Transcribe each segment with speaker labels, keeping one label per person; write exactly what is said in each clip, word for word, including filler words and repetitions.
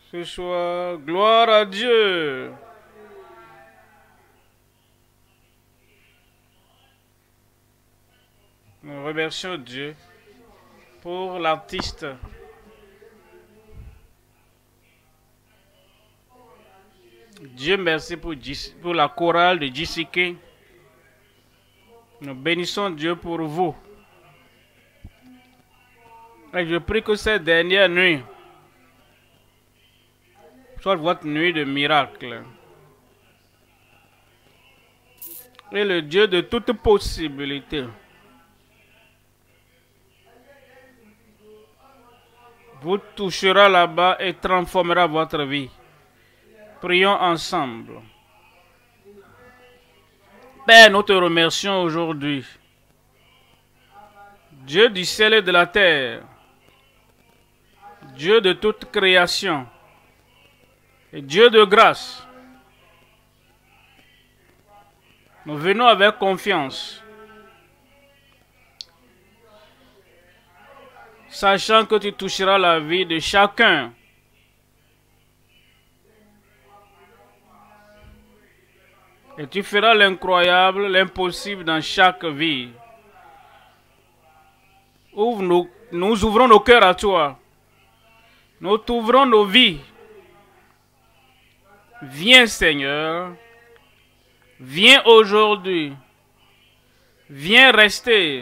Speaker 1: ce soir. Gloire à Dieu. Nous remercions Dieu pour l'artiste. Dieu merci pour, pour la chorale de J C K. Nous bénissons Dieu pour vous. Et je prie que cette dernière nuit soit votre nuit de miracle. Et le Dieu de toute possibilité vous touchera là-bas et transformera votre vie. Prions ensemble. Père, nous te remercions aujourd'hui. Dieu du ciel et de la terre, Dieu de toute création, et Dieu de grâce, nous venons avec confiance, sachant que tu toucheras la vie de chacun. Et tu feras l'incroyable, l'impossible dans chaque vie. Ouvre nous, nous ouvrons nos cœurs à toi. Nous t'ouvrons nos vies. Viens Seigneur. Viens aujourd'hui. Viens rester.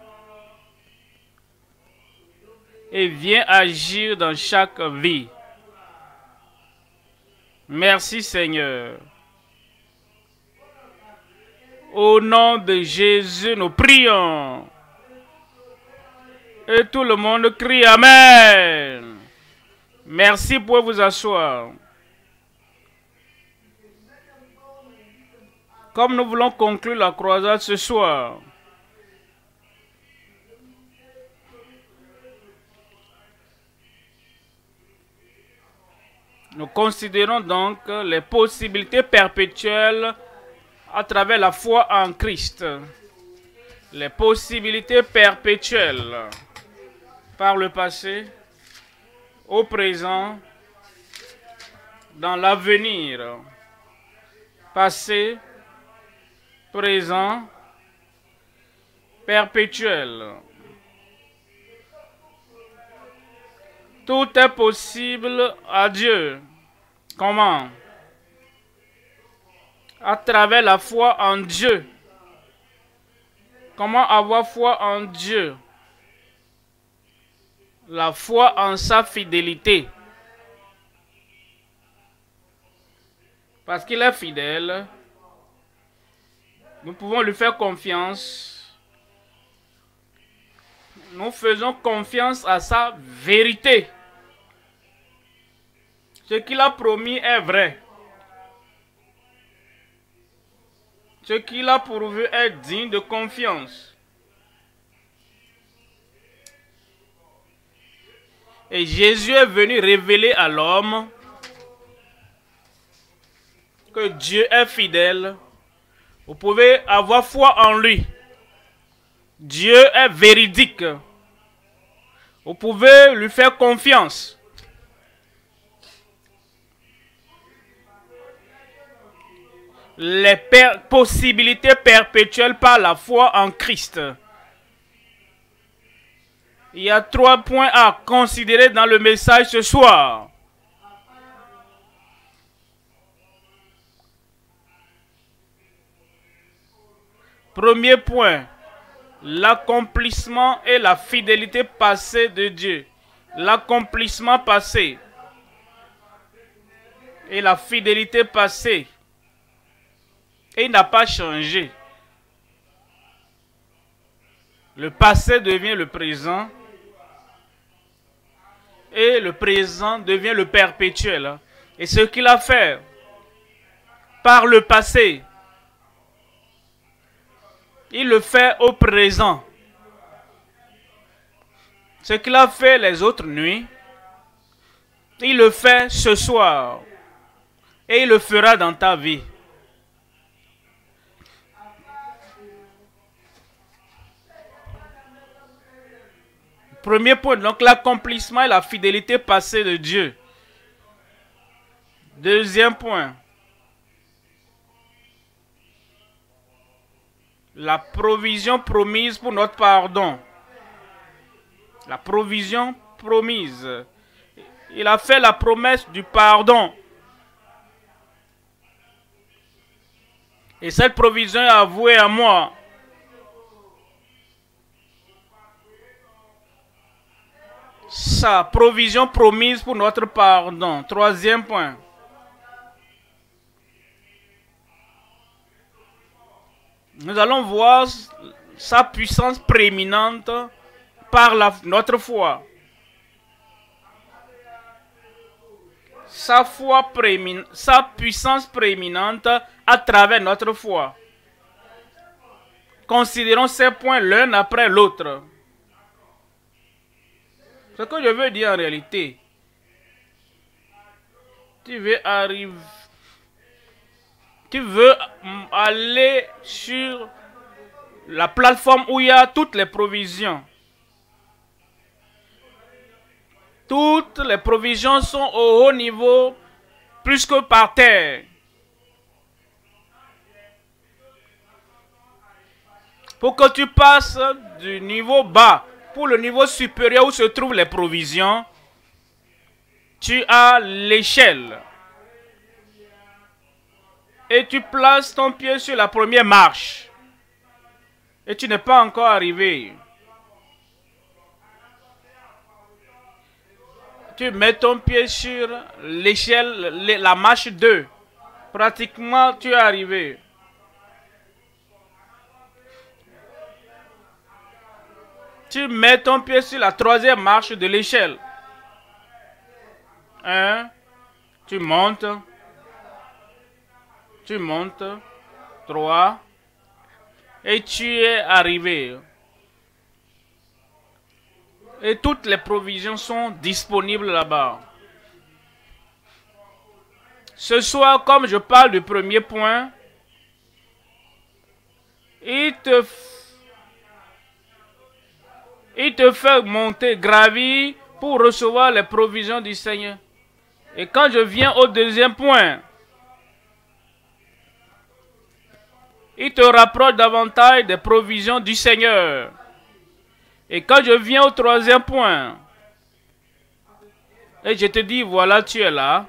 Speaker 1: Et viens agir dans chaque vie. Merci Seigneur. Au nom de Jésus, nous prions. Et tout le monde crie Amen. Merci pour vous asseoir. Comme nous voulons conclure la croisade ce soir, nous considérons donc les possibilités perpétuelles à travers la foi en Christ. Les possibilités perpétuelles par le passé, au présent, dans l'avenir. Passé, présent, perpétuel. Tout est possible à Dieu. Comment? À travers la foi en Dieu. Comment avoir foi en Dieu? La foi en sa fidélité. Parce qu'il est fidèle, nous pouvons lui faire confiance. Nous faisons confiance à sa vérité. Ce qu'il a promis est vrai. Ce qu'il a pourvu est digne de confiance. Et Jésus est venu révéler à l'homme que Dieu est fidèle. Vous pouvez avoir foi en lui. Dieu est véridique. Vous pouvez lui faire confiance. Les per- possibilités perpétuelles par la foi en Christ. Il y a trois points à considérer dans le message ce soir. Premier point, l'accomplissement et la fidélité passée de Dieu. L'accomplissement passé et la fidélité passée. Et il n'a pas changé. Le passé devient le présent. Et le présent devient le perpétuel. Et ce qu'il a fait par le passé, il le fait au présent. Ce qu'il a fait les autres nuits, il le fait ce soir. Et il le fera dans ta vie. Premier point, donc l'accomplissement et la fidélité passée de Dieu. Deuxième point. La provision promise pour notre pardon. La provision promise. Il a fait la promesse du pardon. Et cette provision est avouée à moi. Sa provision promise pour notre pardon. Troisième point. Nous allons voir sa puissance prééminente par la, notre foi. Sa foi prééminente, sa puissance prééminente à travers notre foi. Considérons ces points l'un après l'autre. Ce que je veux dire en réalité, tu veux arriver, tu veux aller sur la plateforme où il y a toutes les provisions. Toutes les provisions sont au haut niveau, plus que par terre. Pour que tu passes du niveau bas pour le niveau supérieur où se trouvent les provisions, tu as l'échelle. Et tu places ton pied sur la première marche. Et tu n'es pas encore arrivé. Tu mets ton pied sur l'échelle, la marche deux. Pratiquement, tu es arrivé. Tu mets ton pied sur la troisième marche de l'échelle. Un, tu montes. Tu montes. Trois. Et tu es arrivé. Et toutes les provisions sont disponibles là-bas. Ce soir, comme je parle du premier point, il te, il te fait monter, gravir pour recevoir les provisions du Seigneur. Et quand je viens au deuxième point, il te rapproche davantage des provisions du Seigneur. Et quand je viens au troisième point, et je te dis, voilà, tu es là.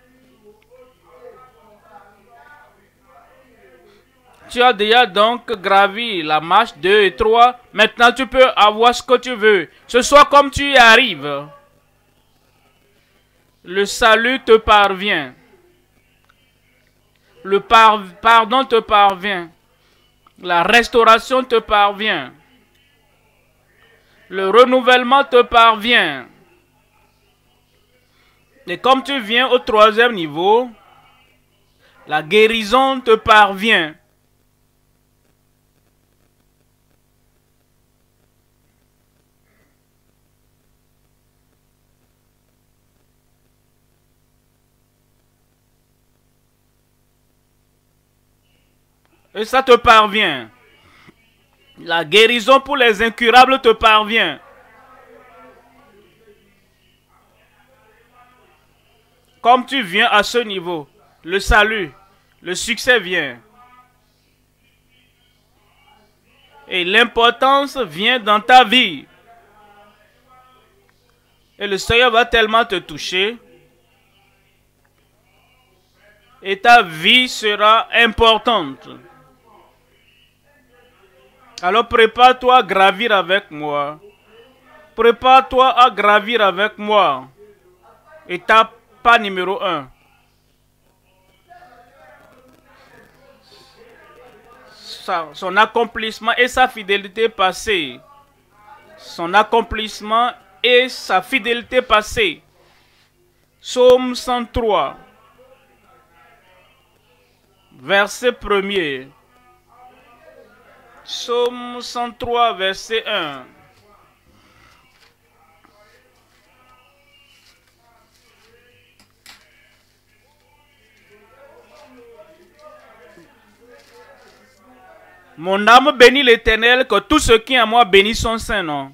Speaker 1: Tu as déjà donc gravi la marche deux et trois. Maintenant, tu peux avoir ce que tu veux. Ce soit comme tu y arrives. Le salut te parvient. Le par pardon te parvient. La restauration te parvient. Le renouvellement te parvient. Et comme tu viens au troisième niveau, la guérison te parvient. Et ça te parvient. La guérison pour les incurables te parvient. Comme tu viens à ce niveau, le salut, le succès vient. Et l'importance vient dans ta vie. Et le Seigneur va tellement te toucher. Et ta vie sera importante. Alors prépare-toi à gravir avec moi. Prépare-toi à gravir avec moi. Étape pas numéro un. Sa, son accomplissement et sa fidélité passée. Son accomplissement et sa fidélité passée. Psaume cent trois. Verset premier. Psaume cent trois, verset un. Mon âme bénit l'Éternel, que tout ce qui est en moi bénisse son saint nom.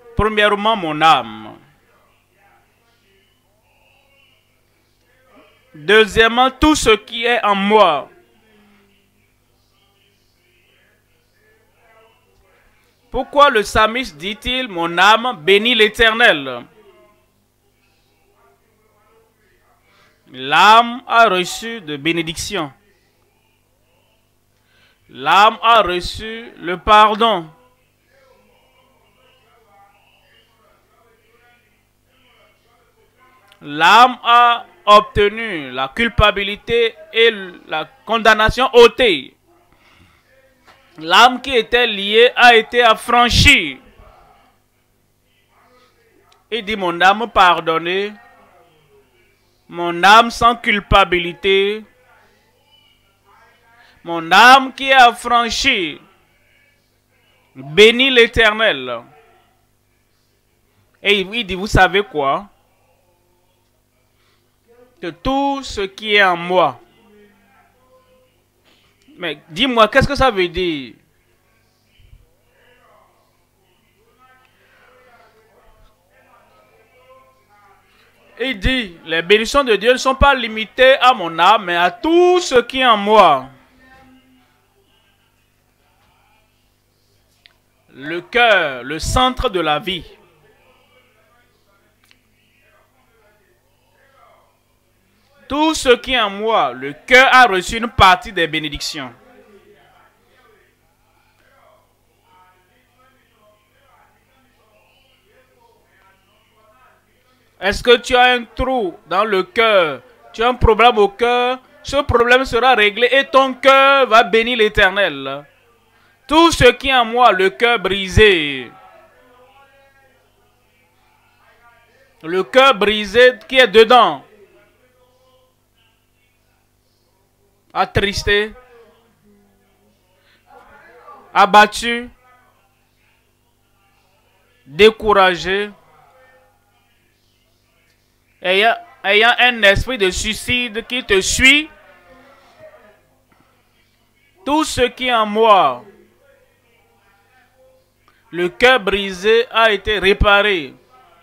Speaker 1: Premièrement, mon âme. Deuxièmement, tout ce qui est en moi. Pourquoi le psalmiste dit-il, mon âme bénit l'Éternel? L'âme a reçu de bénédiction. L'âme a reçu le pardon. L'âme a obtenu la culpabilité et la condamnation ôtée. L'âme qui était liée a été affranchie. Il dit, mon âme pardonnée, mon âme sans culpabilité, mon âme qui est affranchie, bénit l'Éternel. Et il dit, vous savez quoi? Que tout ce qui est en moi. Mais dis-moi, qu'est-ce que ça veut dire? Il dit, les bénédictions de Dieu ne sont pas limitées à mon âme, mais à tout ce qui est en moi. Le cœur, le centre de la vie. Tout ce qui est en moi, le cœur a reçu une partie des bénédictions. Est-ce que tu as un trou dans le cœur? Tu as un problème au cœur? Ce problème sera réglé et ton cœur va bénir l'Éternel. Tout ce qui est en moi, le cœur brisé. Le cœur brisé qui est dedans. Attristé. Abattu. Découragé. Ayant, ayant un esprit de suicide qui te suit. Tout ce qui est en moi. Le cœur brisé a été réparé.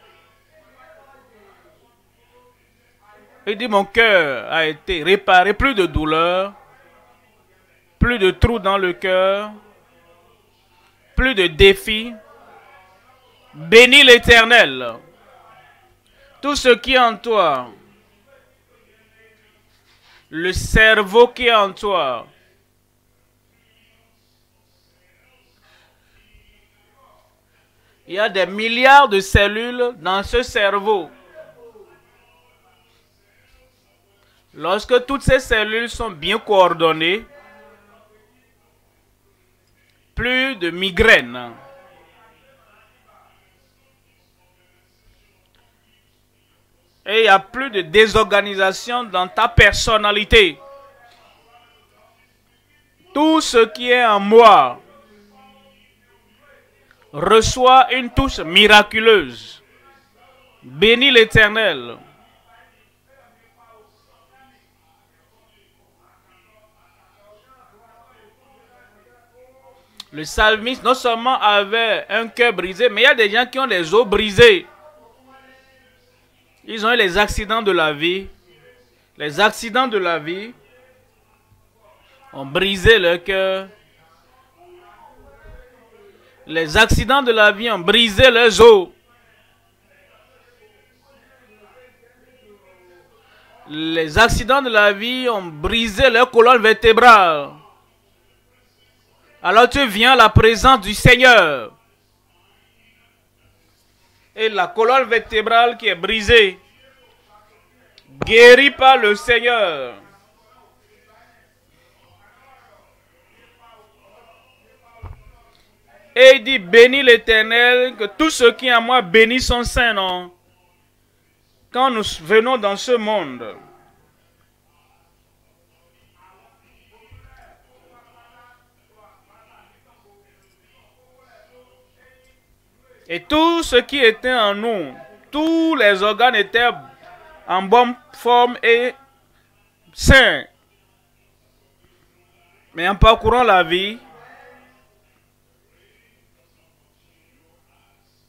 Speaker 1: Il dit, mon cœur a été réparé. Plus de douleur. Plus de trous dans le cœur. Plus de défis. Bénis l'Éternel. Tout ce qui est en toi. Le cerveau qui est en toi. Il y a des milliards de cellules dans ce cerveau. Lorsque toutes ces cellules sont bien coordonnées, plus de migraines. Et il n'y a plus de désorganisation dans ta personnalité. Tout ce qui est en moi reçoit une touche miraculeuse. Bénis l'Éternel. Le psalmiste non seulement avait un cœur brisé, mais il y a des gens qui ont les os brisés. Ils ont eu les accidents de la vie. Les accidents de la vie ont brisé leur cœur. Les accidents de la vie ont brisé leurs os. Les accidents de la vie ont brisé leur colonne vertébrale. Alors tu viens à la présence du Seigneur. Et la colonne vertébrale qui est brisée, guérie par le Seigneur. Et il dit, bénis l'Éternel, que tout ce qui est en moi bénisse son saint nom. Quand nous venons dans ce monde, et tout ce qui était en nous, tous les organes étaient en bonne forme et sains. Mais en parcourant la vie,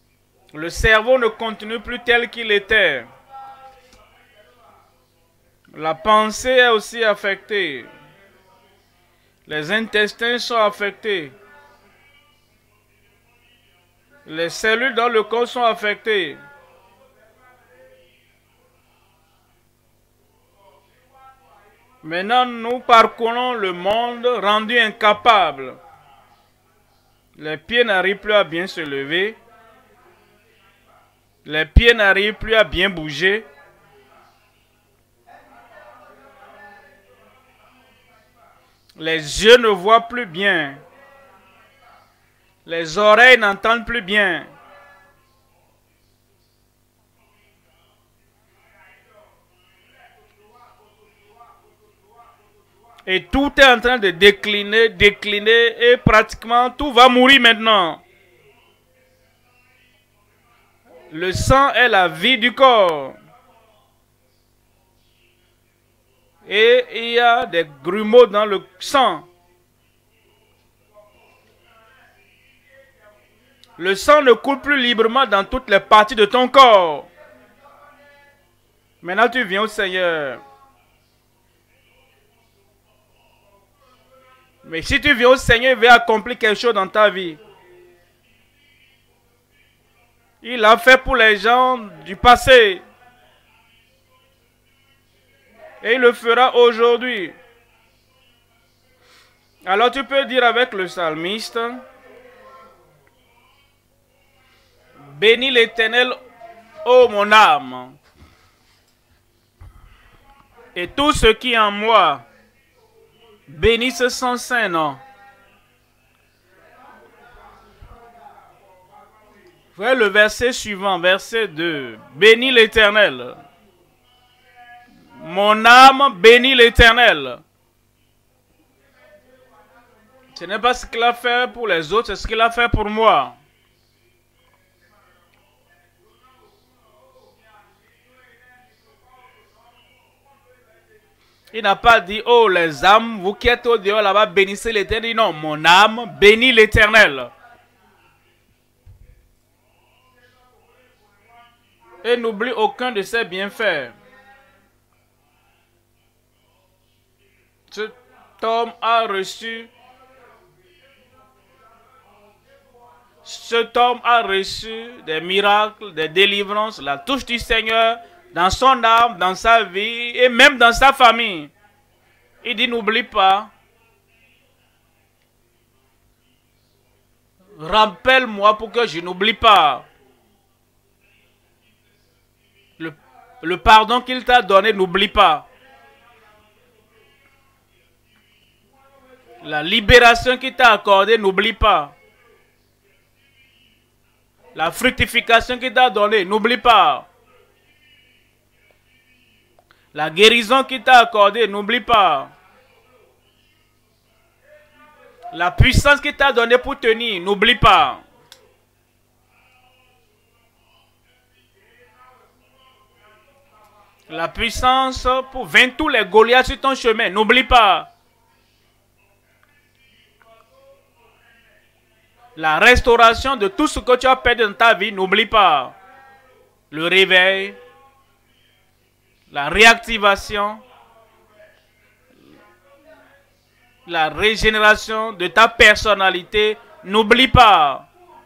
Speaker 1: le cerveau ne continue plus tel qu'il était. La pensée est aussi affectée. Les intestins sont affectés. Les cellules dans le corps sont affectées. Maintenant, nous parcourons le monde rendu incapable. Les pieds n'arrivent plus à bien se lever. Les pieds n'arrivent plus à bien bouger. Les yeux ne voient plus bien. Les oreilles n'entendent plus bien. Et tout est en train de décliner, décliner, et pratiquement tout va mourir maintenant. Le sang est la vie du corps. Et il y a des grumeaux dans le sang. Le sang ne coule plus librement dans toutes les parties de ton corps. Maintenant tu viens au Seigneur. Mais si tu viens au Seigneur, il va accomplir quelque chose dans ta vie. Il l'a fait pour les gens du passé. Et il le fera aujourd'hui. Alors tu peux dire avec le psalmiste: bénis l'Éternel, ô mon âme, et tout ce qui est en moi, bénisse son saint nom. Voyez le verset suivant, verset deux. Bénis l'Éternel. Mon âme bénit l'Éternel. Ce n'est pas ce qu'il a fait pour les autres, c'est ce qu'il a fait pour moi. Il n'a pas dit: oh les âmes, vous qui êtes au dehors là-bas, bénissez l'Éternel. Non, mon âme bénit l'Éternel. Et n'oublie aucun de ses bienfaits. Cet homme a reçu, cet homme a reçu des miracles, des délivrances, la touche du Seigneur dans son âme, dans sa vie et même dans sa famille. Il dit: n'oublie pas. Rappelle-moi pour que je n'oublie pas. Le, le pardon qu'il t'a donné, n'oublie pas. La libération qu'il t'a accordée, n'oublie pas. La fructification qu'il t'a donnée, n'oublie pas. La guérison qu'il t'a accordée, n'oublie pas. La puissance qu'il t'a donnée pour tenir, n'oublie pas. La puissance pour vaincre tous les Goliaths sur ton chemin, n'oublie pas. La restauration de tout ce que tu as perdu dans ta vie, n'oublie pas. Le réveil, la réactivation, la régénération de ta personnalité, n'oublie pas.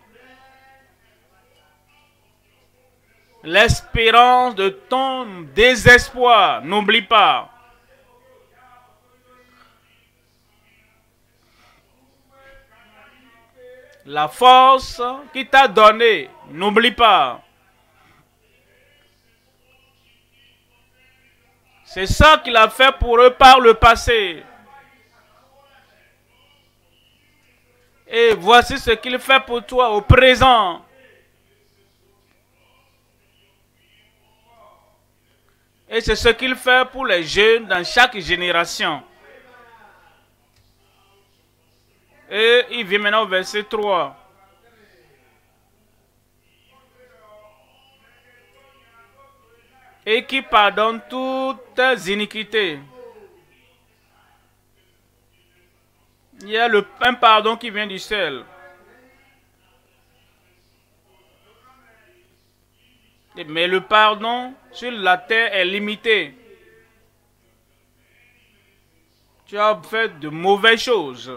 Speaker 1: L'espérance de ton désespoir, n'oublie pas. La force qu'il t'a donnée, n'oublie pas. C'est ça qu'il a fait pour eux par le passé. Et voici ce qu'il fait pour toi au présent. Et c'est ce qu'il fait pour les jeunes dans chaque génération. Et il vient maintenant au verset trois. Et qui pardonne toutes tes iniquités. Il y a le, un pardon qui vient du ciel. Mais le pardon sur la terre est limité. Tu as fait de mauvaises choses.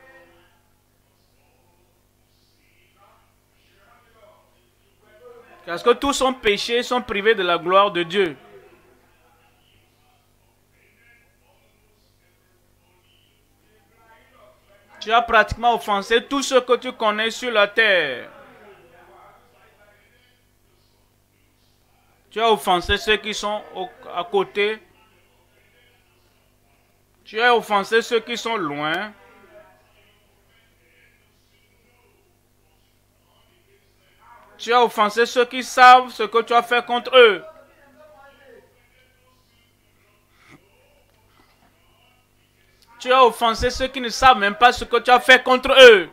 Speaker 1: Parce que tous sont péchés, sont privés de la gloire de Dieu. Tu as pratiquement offensé tous ceux que tu connais sur la terre. Tu as offensé ceux qui sont au, à côté. Tu as offensé ceux qui sont loin. Tu as offensé ceux qui savent ce que tu as fait contre eux. Tu as offensé ceux qui ne savent même pas ce que tu as fait contre eux.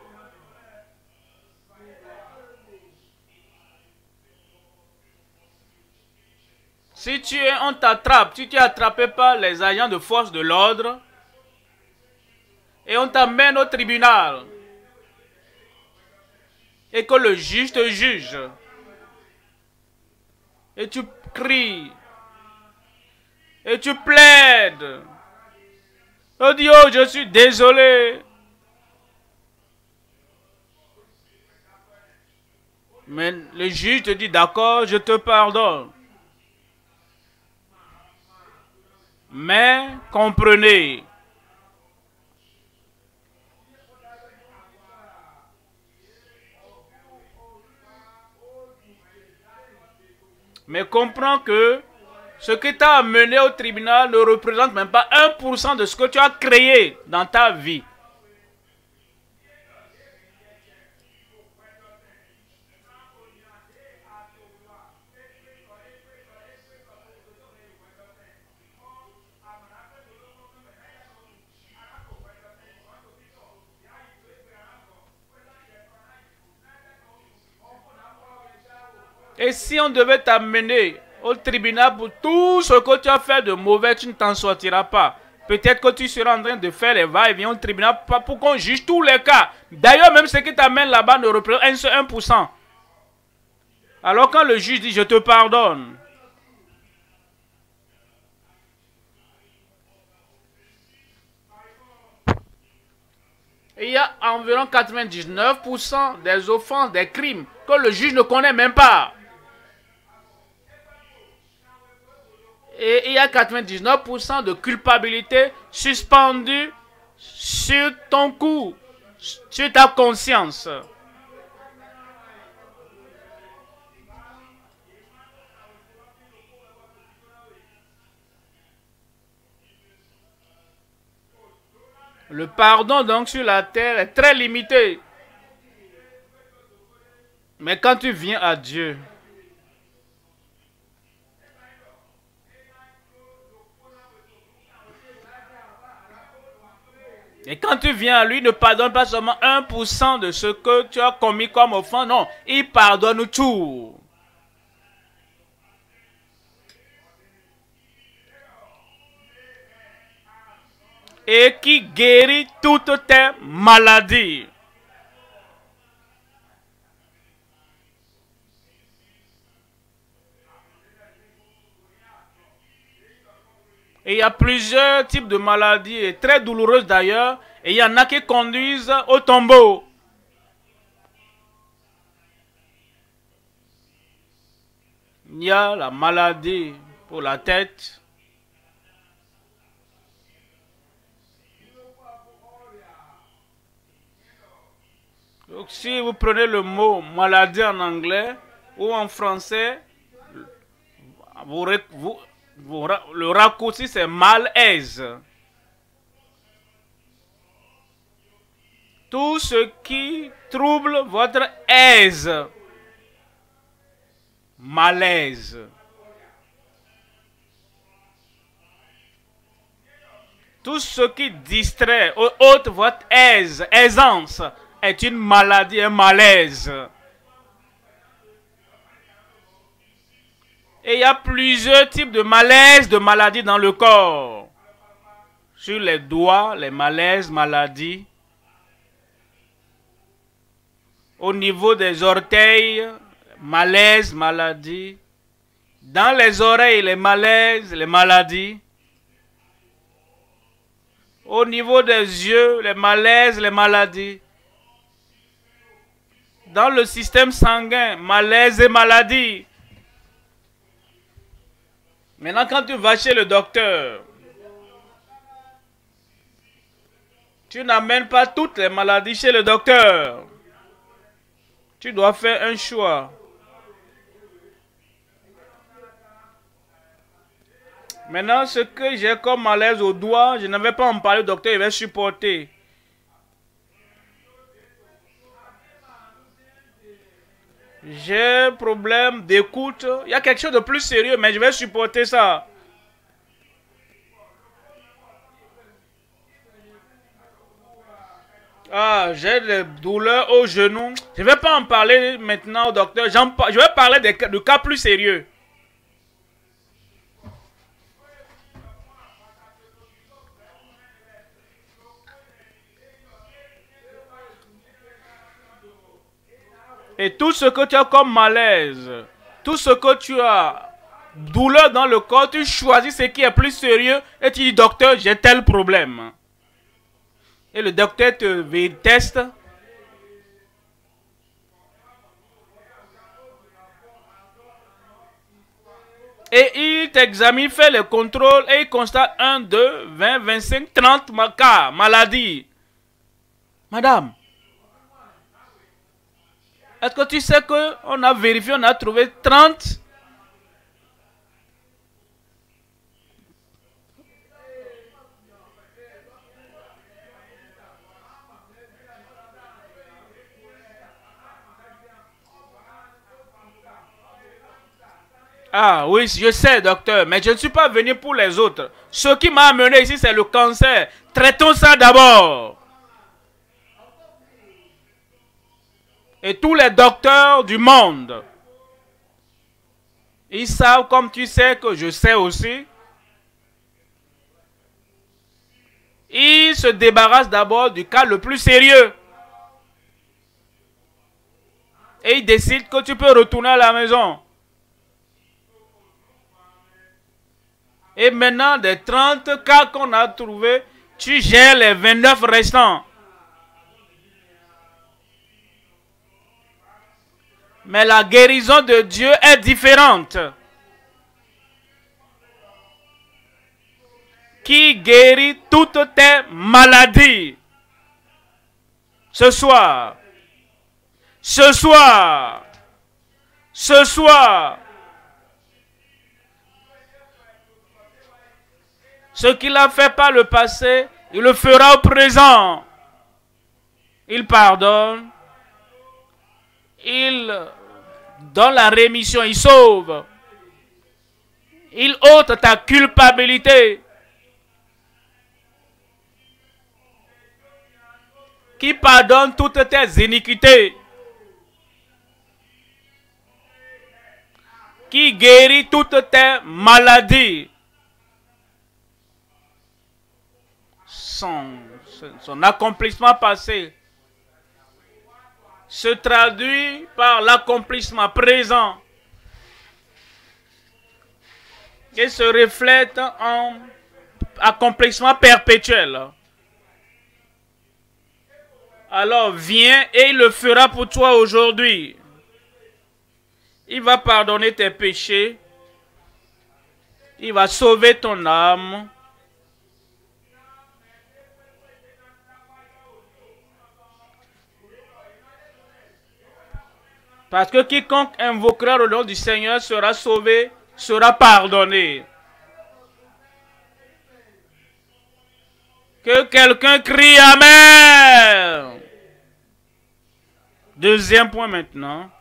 Speaker 1: Si tu es, on t'attrape, si tu es attrapé par les agents de force de l'ordre et on t'amène au tribunal et que le juge te juge et tu cries et tu plaides. Oh Dieu, je suis désolé. Mais le juge te dit d'accord, je te pardonne. Mais comprenez, mais comprends que ce qui t'a amené au tribunal ne représente même pas un pour cent de ce que tu as créé dans ta vie. Et si on devait t'amener au tribunal pour tout ce que tu as fait de mauvais, tu ne t'en sortiras pas. Peut-être que tu seras en train de faire les va-et-vient au tribunal pour qu'on juge tous les cas. D'ailleurs, même ce qui t'amène là-bas ne représente un pour cent. Alors quand le juge dit « je te pardonne », il y a environ quatre-vingt-dix-neuf pour cent des offenses, des crimes que le juge ne connaît même pas. Et il y a quatre-vingt-dix-neuf pour cent de culpabilité suspendue sur ton cou, sur ta conscience. Le pardon donc sur la terre est très limité. Mais quand tu viens à Dieu, et quand tu viens à lui, il ne pardonne pas seulement un pour cent de ce que tu as commis comme offense. Non, il pardonne tout. Et qui guérit toutes tes maladies. Et il y a plusieurs types de maladies, et très douloureuses d'ailleurs, et il y en a qui conduisent au tombeau. Il y a la maladie pour la tête. Donc si vous prenez le mot maladie en anglais ou en français, vous, vous, vous, le raccourci c'est malaise. Tout ce qui trouble votre aise. Malaise. Tout ce qui distrait, ôte votre aise, aisance, est une maladie, un malaise. Et il y a plusieurs types de malaises, de maladies dans le corps. Sur les doigts, les malaises, maladies. Au niveau des orteils, malaise, maladie. Dans les oreilles, les malaises, les maladies. au niveau des yeux, les malaises, les maladies. Dans le système sanguin, malaises et maladies. Maintenant, quand tu vas chez le docteur, tu n'amènes pas toutes les maladies chez le docteur. Tu dois faire un choix. Maintenant, ce que j'ai comme malaise au doigt, je ne vais pas en parler au docteur, il va supporter. J'ai un problème d'écoute. Il y a quelque chose de plus sérieux, mais je vais supporter ça. Ah, j'ai des douleurs au genou. Je ne vais pas en parler maintenant au docteur. Je vais parler de, de cas plus sérieux. Et tout ce que tu as comme malaise, tout ce que tu as, douleur dans le corps, tu choisis ce qui est plus sérieux et tu dis, docteur, j'ai tel problème. Et le docteur te teste. Et il t'examine, fait le contrôle et il constate un, deux, vingt, vingt-cinq, trente cas, maladie. Madame, est-ce que tu sais qu'on a vérifié, on a trouvé trente? Ah oui, je sais, docteur, mais je ne suis pas venu pour les autres. Ce qui m'a amené ici, c'est le cancer. Traitons ça d'abord. Et tous les docteurs du monde, ils savent, comme tu sais que je sais aussi, ils se débarrassent d'abord du cas le plus sérieux. Et ils décident que tu peux retourner à la maison. Et maintenant, des trente cas qu'on a trouvés, tu gères les vingt-neuf restants. Mais la guérison de Dieu est différente. Qui guérit toutes tes maladies. Ce soir. Ce soir. Ce soir. Ce qu'il a fait par le passé, il le fera au présent. Il pardonne. Il donne la rémission, il sauve. Il ôte ta culpabilité. Qui pardonne toutes tes iniquités. Qui guérit toutes tes maladies. Son, son accomplissement passé se traduit par l'accomplissement présent et se reflète en accomplissement perpétuel. Alors viens et il le fera pour toi aujourd'hui. Il va pardonner tes péchés. Il va sauver ton âme. Parce que quiconque invoquera le nom du Seigneur sera sauvé, sera pardonné. Que quelqu'un crie Amen. Deuxième point maintenant.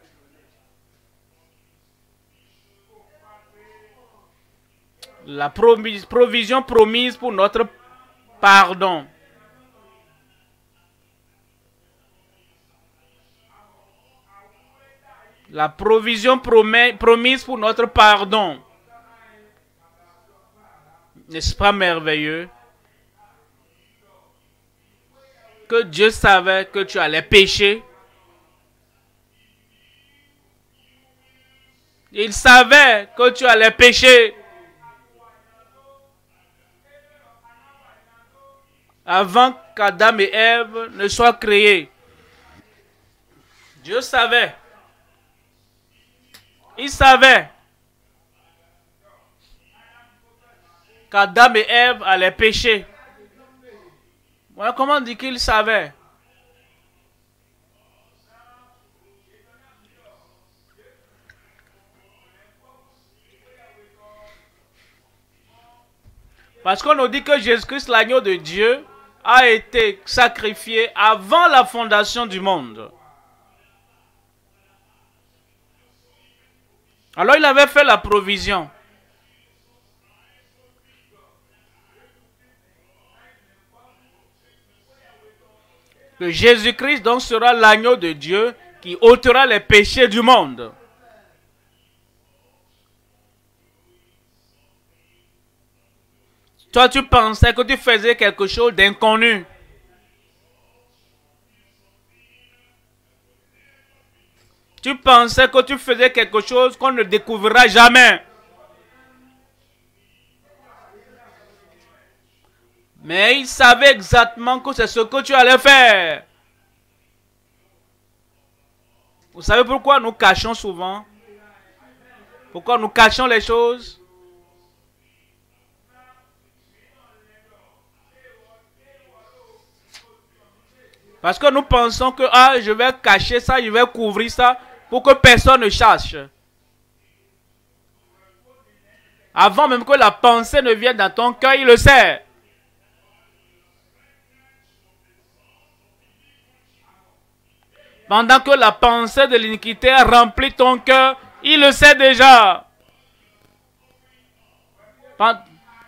Speaker 1: La provision promise pour notre pardon. La provision promise pour notre pardon. N'est-ce pas merveilleux? Que Dieu savait que tu allais pécher. Il savait que tu allais pécher. avant qu'Adam et Ève ne soient créés. Dieu savait. Il savait qu'Adam et Ève allaient pécher. Voilà comment on dit qu'il savait. Parce qu'on nous dit que Jésus-Christ, l'agneau de Dieu, a été sacrifié avant la fondation du monde. Alors il avait fait la provision. Que Jésus-Christ donc sera l'agneau de Dieu qui ôtera les péchés du monde. Toi, tu pensais que tu faisais quelque chose d'inconnu. Tu pensais que tu faisais quelque chose qu'on ne découvrira jamais. Mais il savait exactement que c'est ce que tu allais faire. Vous savez pourquoi nous cachons souvent? Pourquoi nous cachons les choses? Parce que nous pensons que ah, je vais cacher ça, je vais couvrir ça pour que personne ne cherche. Avant même que la pensée ne vienne dans ton cœur, il le sait. Pendant que la pensée de l'iniquité remplit ton cœur, il le sait déjà. Pendant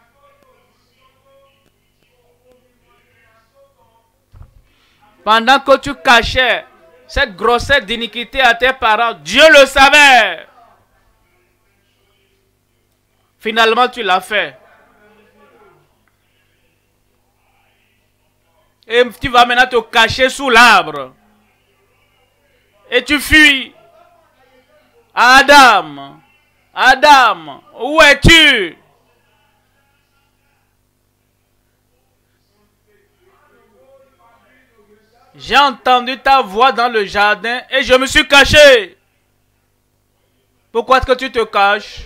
Speaker 1: Pendant que tu cachais cette grossesse d'iniquité à tes parents, Dieu le savait. Finalement, tu l'as fait. Et tu vas maintenant te cacher sous l'arbre. Et tu fuis. Adam, Adam, où es-tu? J'ai entendu ta voix dans le jardin et je me suis caché. Pourquoi est-ce que tu te caches?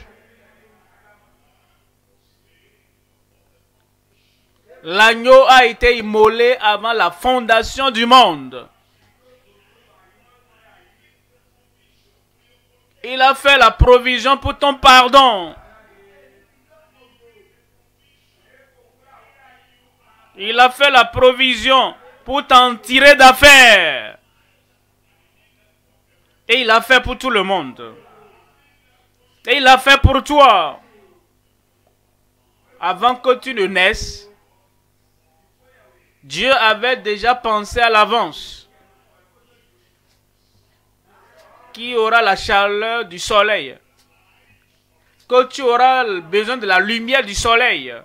Speaker 1: L'agneau a été immolé avant la fondation du monde. Il a fait la provision pour ton pardon. Il a fait la provision pour t'en tirer d'affaire. Et il l'a fait pour tout le monde. Et il l'a fait pour toi. Avant que tu ne naisses, Dieu avait déjà pensé à l'avance qui aura la chaleur du soleil, que tu auras besoin de la lumière du soleil.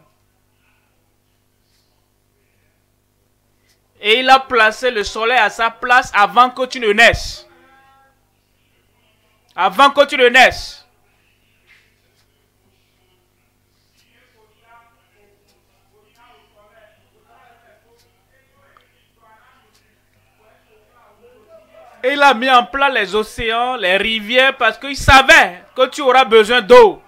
Speaker 1: Et il a placé le soleil à sa place avant que tu ne naisses. Avant que tu ne naisses. Et il a mis en place les océans, les rivières, parce qu'il savait que tu auras besoin d'eau.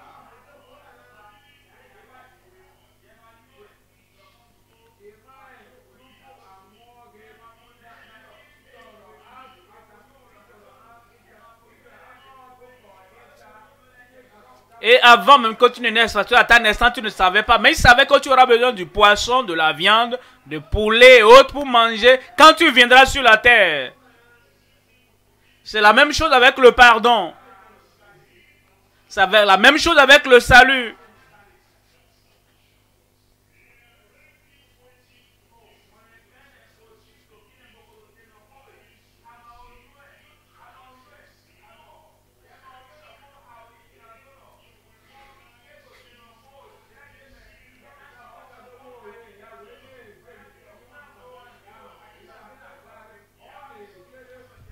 Speaker 1: Et avant même que tu ne naisses, parce que à ta naissance, tu ne savais pas. Mais il savait que tu auras besoin du poisson, de la viande, de poulet et autres pour manger quand tu viendras sur la terre. C'est la même chose avec le pardon. C'est la même chose avec le salut.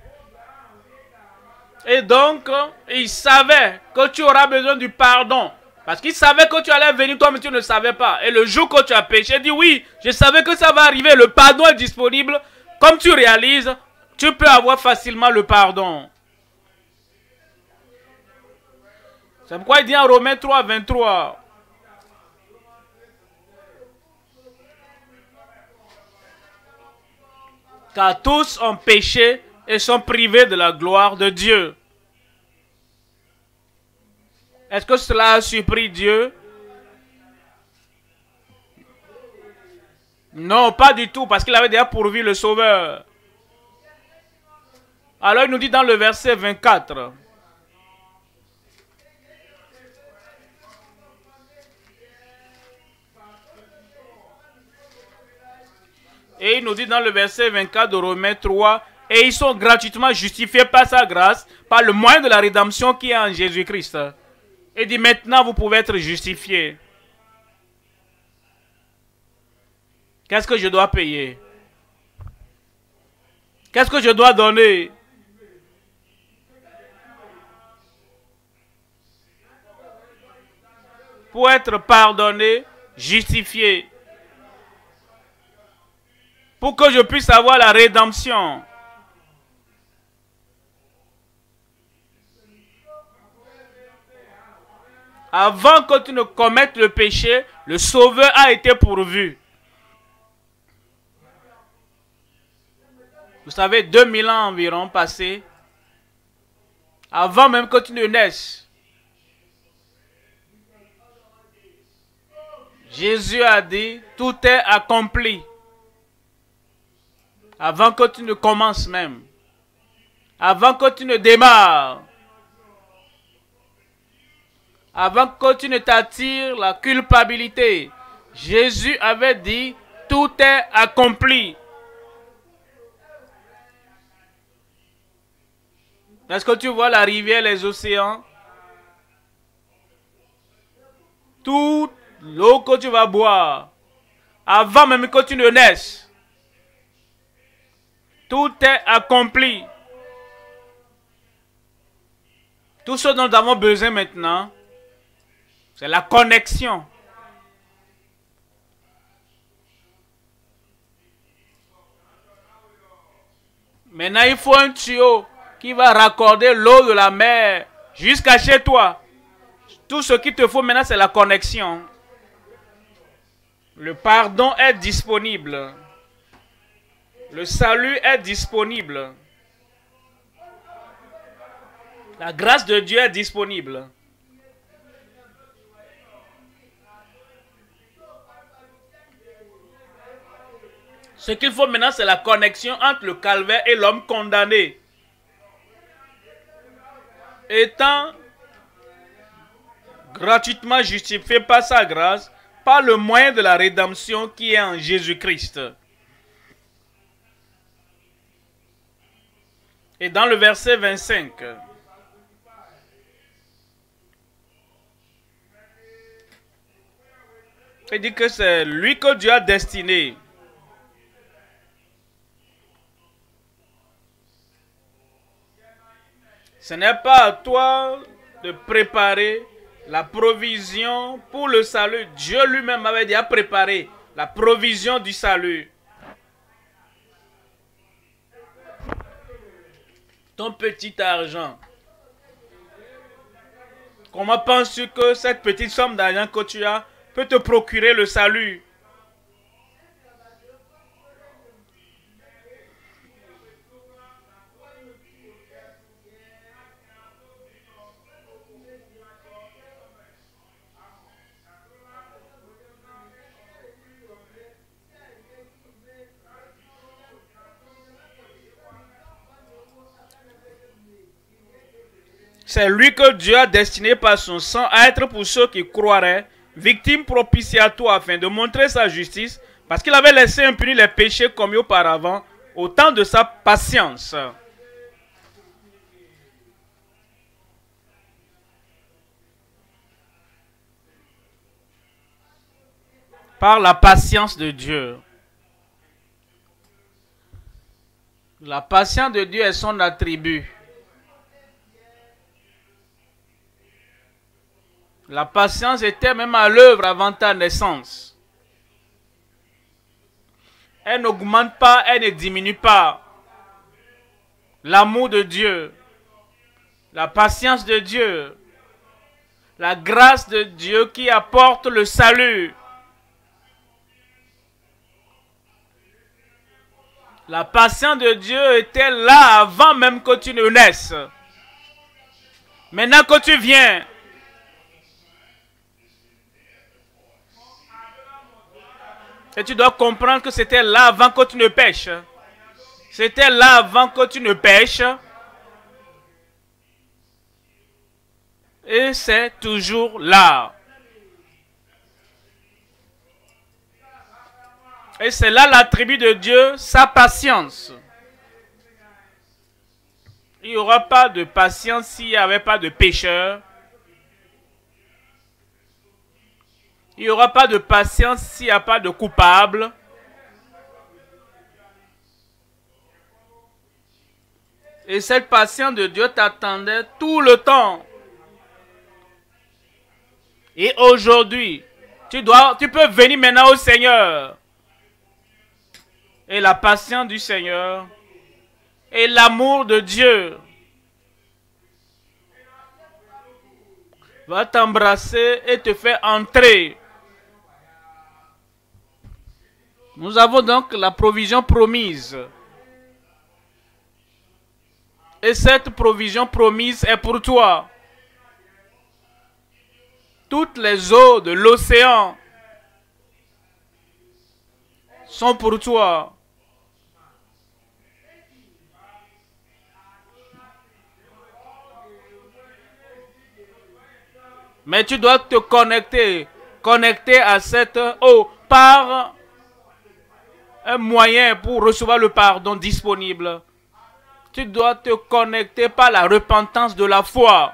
Speaker 1: Et donc, il savait que tu auras besoin du pardon Parce qu'il savait que tu allais venir, toi, mais tu ne savais pas. Et le jour que tu as péché, il dit oui, je savais que ça va arriver. Le pardon est disponible. Comme tu réalises, tu peux avoir facilement le pardon. C'est pourquoi il dit en Romains trois, vingt-trois. Car tous ont péché et sont privés de la gloire de Dieu. Est-ce que cela a surpris Dieu? Non, pas du tout, parce qu'il avait déjà pourvu le Sauveur. Alors il nous dit dans le verset vingt-quatre. Et il nous dit dans le verset vingt-quatre de Romains trois, et ils sont gratuitement justifiés par sa grâce, par le moyen de la rédemption qui est en Jésus-Christ. Et dit maintenant vous pouvez être justifiés. Qu'est-ce que je dois payer? Qu'est-ce que je dois donner? Pour être pardonné, justifié. Pour que je puisse avoir la rédemption. Avant que tu ne commettes le péché, le Sauveur a été pourvu. Vous savez, deux mille ans environ passés, avant même que tu ne naisses, Jésus a dit, tout est accompli. Avant que tu ne commences même. Avant que tu ne démarres. Avant que tu ne t'attires la culpabilité. Jésus avait dit, tout est accompli. Est-ce que tu vois la rivière, les océans? Toute l'eau que tu vas boire, avant même que tu ne naisses, tout est accompli. Tout ce dont nous avons besoin maintenant, c'est la connexion. Maintenant, il faut un tuyau qui va raccorder l'eau de la mer jusqu'à chez toi. Tout ce qu'il te faut maintenant, c'est la connexion. Le pardon est disponible. Le salut est disponible. La grâce de Dieu est disponible. Ce qu'il faut maintenant, c'est la connexion entre le calvaire et l'homme condamné. Étant gratuitement justifié par sa grâce, par le moyen de la rédemption qui est en Jésus-Christ. Et dans le verset vingt-cinq, il dit que c'est lui que Dieu a destiné. Ce n'est pas à toi de préparer la provision pour le salut. Dieu lui-même avait déjà préparé la provision du salut. Ton petit argent. Comment penses-tu que cette petite somme d'argent que tu as peut te procurer le salut? C'est lui que Dieu a destiné par son sang à être pour ceux qui croiraient, victime propitiatoire afin de montrer sa justice, parce qu'il avait laissé impunis les péchés commis auparavant, au temps de sa patience. Par la patience de Dieu. La patience de Dieu est son attribut. La patience était même à l'œuvre avant ta naissance. Elle n'augmente pas, elle ne diminue pas. L'amour de Dieu, la patience de Dieu, la grâce de Dieu qui apporte le salut. La patience de Dieu était là avant même que tu ne naisses. Maintenant que tu viens, et tu dois comprendre que c'était là avant que tu ne pêches. C'était là avant que tu ne pêches. Et c'est toujours là. Et c'est là l'attribut de Dieu, sa patience. Il n'y aura pas de patience s'il n'y avait pas de pécheur. Il n'y aura pas de patience s'il n'y a pas de coupable. Et cette patience de Dieu t'attendait tout le temps. Et aujourd'hui, tu dois, tu peux venir maintenant au Seigneur. Et la patience du Seigneur et l'amour de Dieu va t'embrasser et te faire entrer. Nous avons donc la provision promise. Et cette provision promise est pour toi. Toutes les eaux de l'océan sont pour toi. Mais tu dois te connecter, connecter à cette eau par un moyen pour recevoir le pardon disponible. Tu dois te connecter par la repentance de la foi.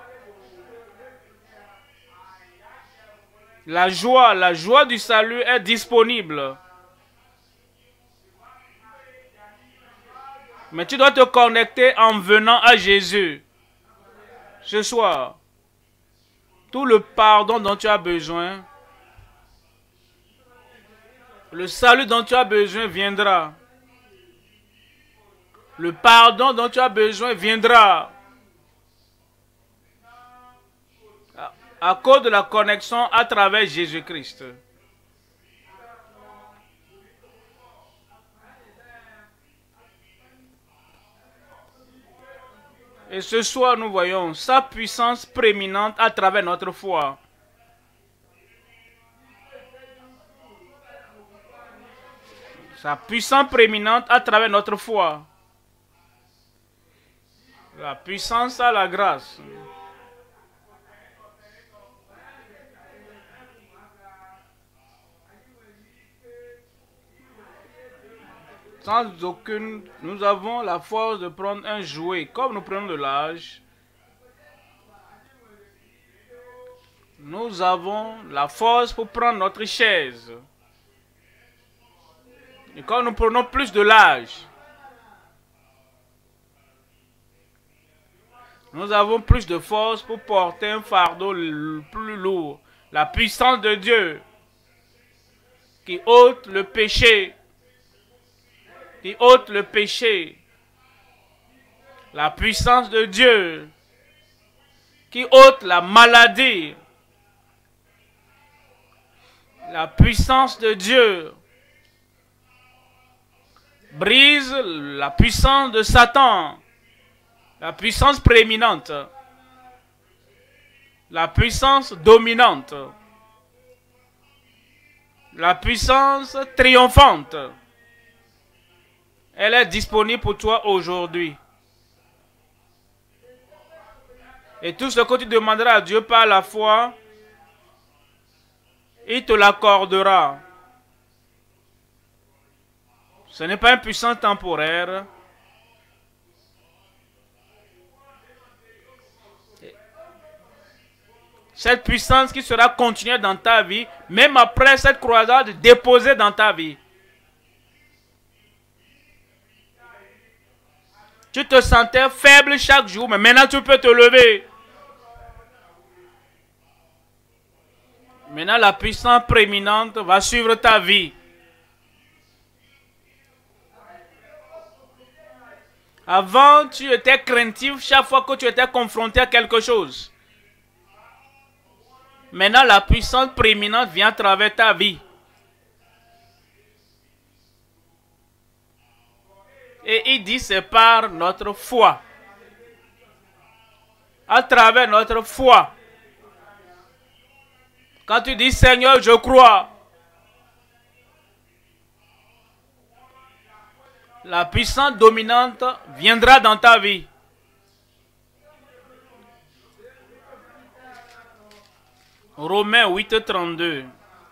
Speaker 1: La joie, la joie du salut est disponible. Mais tu dois te connecter en venant à Jésus. Ce soir, tout le pardon dont tu as besoin, le salut dont tu as besoin viendra. Le pardon dont tu as besoin viendra. À cause de la connexion à travers Jésus-Christ. Et ce soir, nous voyons sa puissance prééminente à travers notre foi. Sa puissance prééminente à travers notre foi. La puissance à la grâce. Sans aucune, nous avons la force de prendre un jouet. Comme nous prenons de l'âge, nous avons la force pour prendre notre chaise. Et quand nous prenons plus de l'âge, nous avons plus de force pour porter un fardeau plus lourd. La puissance de Dieu qui ôte le péché. Qui ôte le péché. La puissance de Dieu qui ôte la maladie. La puissance de Dieu brise la puissance de Satan. La puissance prééminente. La puissance dominante. La puissance triomphante. Elle est disponible pour toi aujourd'hui. Et tout ce que tu demanderas à Dieu par la foi, il te l'accordera. Ce n'est pas une puissance temporaire. Cette puissance qui sera continuée dans ta vie, même après cette croisade déposée dans ta vie. Tu te sentais faible chaque jour, mais maintenant tu peux te lever. Maintenant, la puissance prééminente va suivre ta vie. Avant, tu étais craintif chaque fois que tu étais confronté à quelque chose. Maintenant, la puissance prééminente vient à travers ta vie. Et il dit, c'est par notre foi. À travers notre foi. Quand tu dis, Seigneur, je crois, la puissance dominante viendra dans ta vie. Romains huit, trente-deux.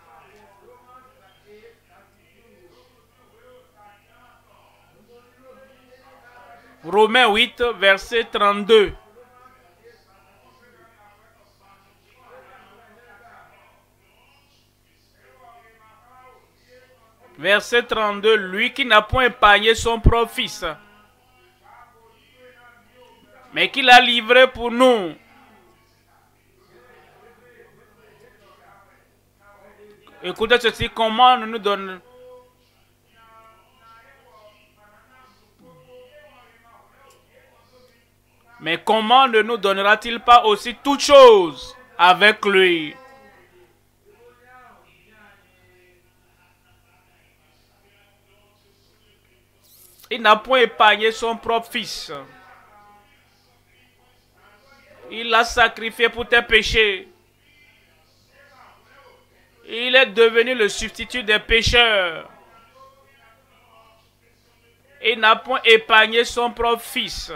Speaker 1: Romains huit, verset trente-deux. Verset trente-deux. Lui qui n'a point épargné son propre fils, mais qui l'a livré pour nous. Écoutez ceci, comment nous donne... Mais comment ne nous donnera-t-il pas aussi toutes choses avec lui? Il n'a point épargné son propre fils. Il l'a sacrifié pour tes péchés. Il est devenu le substitut des pécheurs. Il n'a point épargné son propre fils.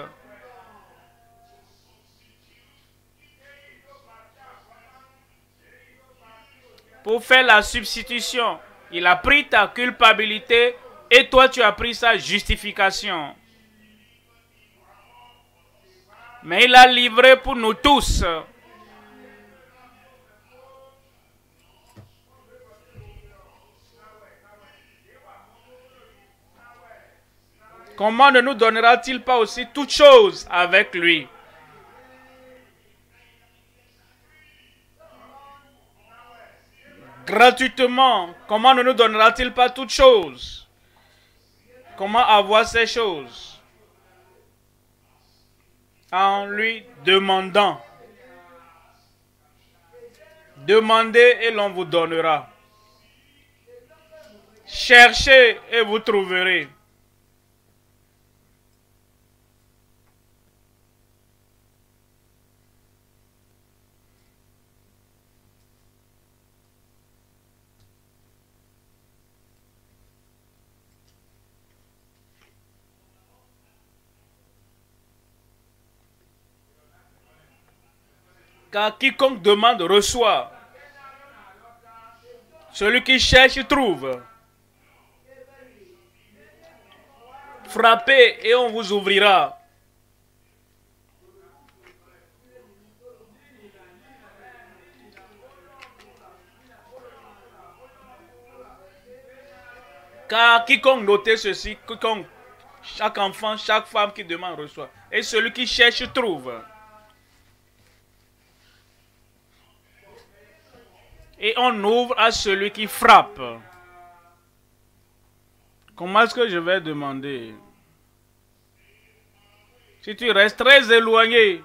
Speaker 1: Pour faire la substitution, il a pris ta culpabilité et toi tu as pris sa justification. Mais il a livré pour nous tous. Comment ne nous donnera-t-il pas aussi toutes choses avec lui? Gratuitement, comment ne nous donnera-t-il pas toutes choses? Comment avoir ces choses? En lui demandant. Demandez et l'on vous donnera. Cherchez et vous trouverez. Car quiconque demande reçoit. Celui qui cherche trouve. Frappez et on vous ouvrira. Car quiconque notez ceci, quiconque, chaque enfant, chaque femme qui demande reçoit. Et celui qui cherche trouve. Et on ouvre à celui qui frappe. Comment est-ce que je vais demander? Si tu restes très éloigné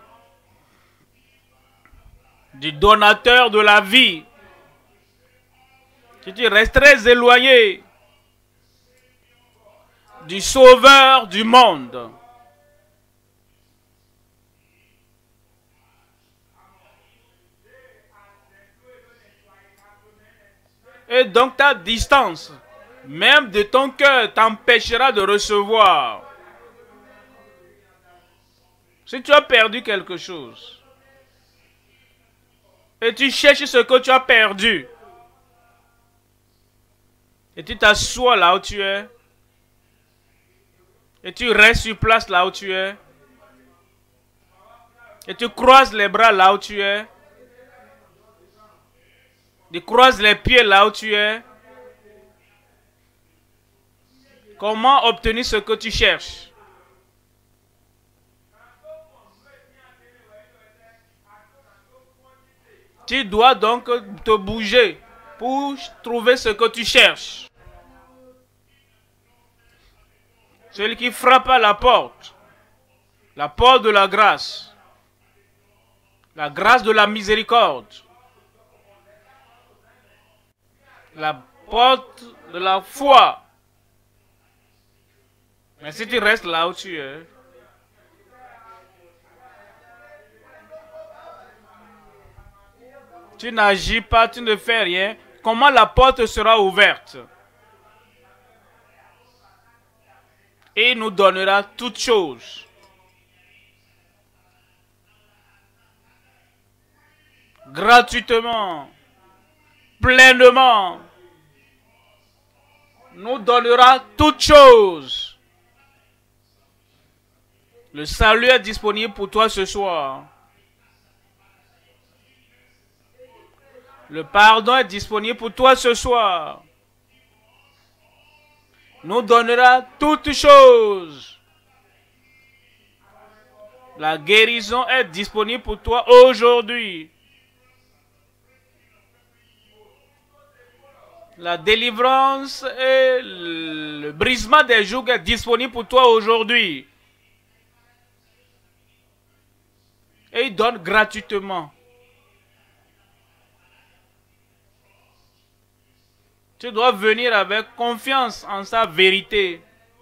Speaker 1: du donateur de la vie, si tu restes très éloigné du sauveur du monde, et donc ta distance, même de ton cœur, t'empêchera de recevoir. Si tu as perdu quelque chose, et tu cherches ce que tu as perdu, et tu t'assois là où tu es, et tu restes sur place là où tu es, et tu croises les bras là où tu es, tu croises les pieds là où tu es. Comment obtenir ce que tu cherches? Tu dois donc te bouger pour trouver ce que tu cherches. Celui qui frappe à la porte, la porte de la grâce, la grâce de la miséricorde, la porte de la foi. Mais si tu restes là où tu es, tu n'agis pas, tu ne fais rien, comment la porte sera ouverte? Et il nous donnera toutes choses. Gratuitement, pleinement, nous donnera toutes choses. Le salut est disponible pour toi ce soir. Le pardon est disponible pour toi ce soir. Nous donnera toutes choses. La guérison est disponible pour toi aujourd'hui. La délivrance et le brisement des jougs est disponible pour toi aujourd'hui. Et il donne gratuitement. Tu dois venir avec confiance en sa vérité.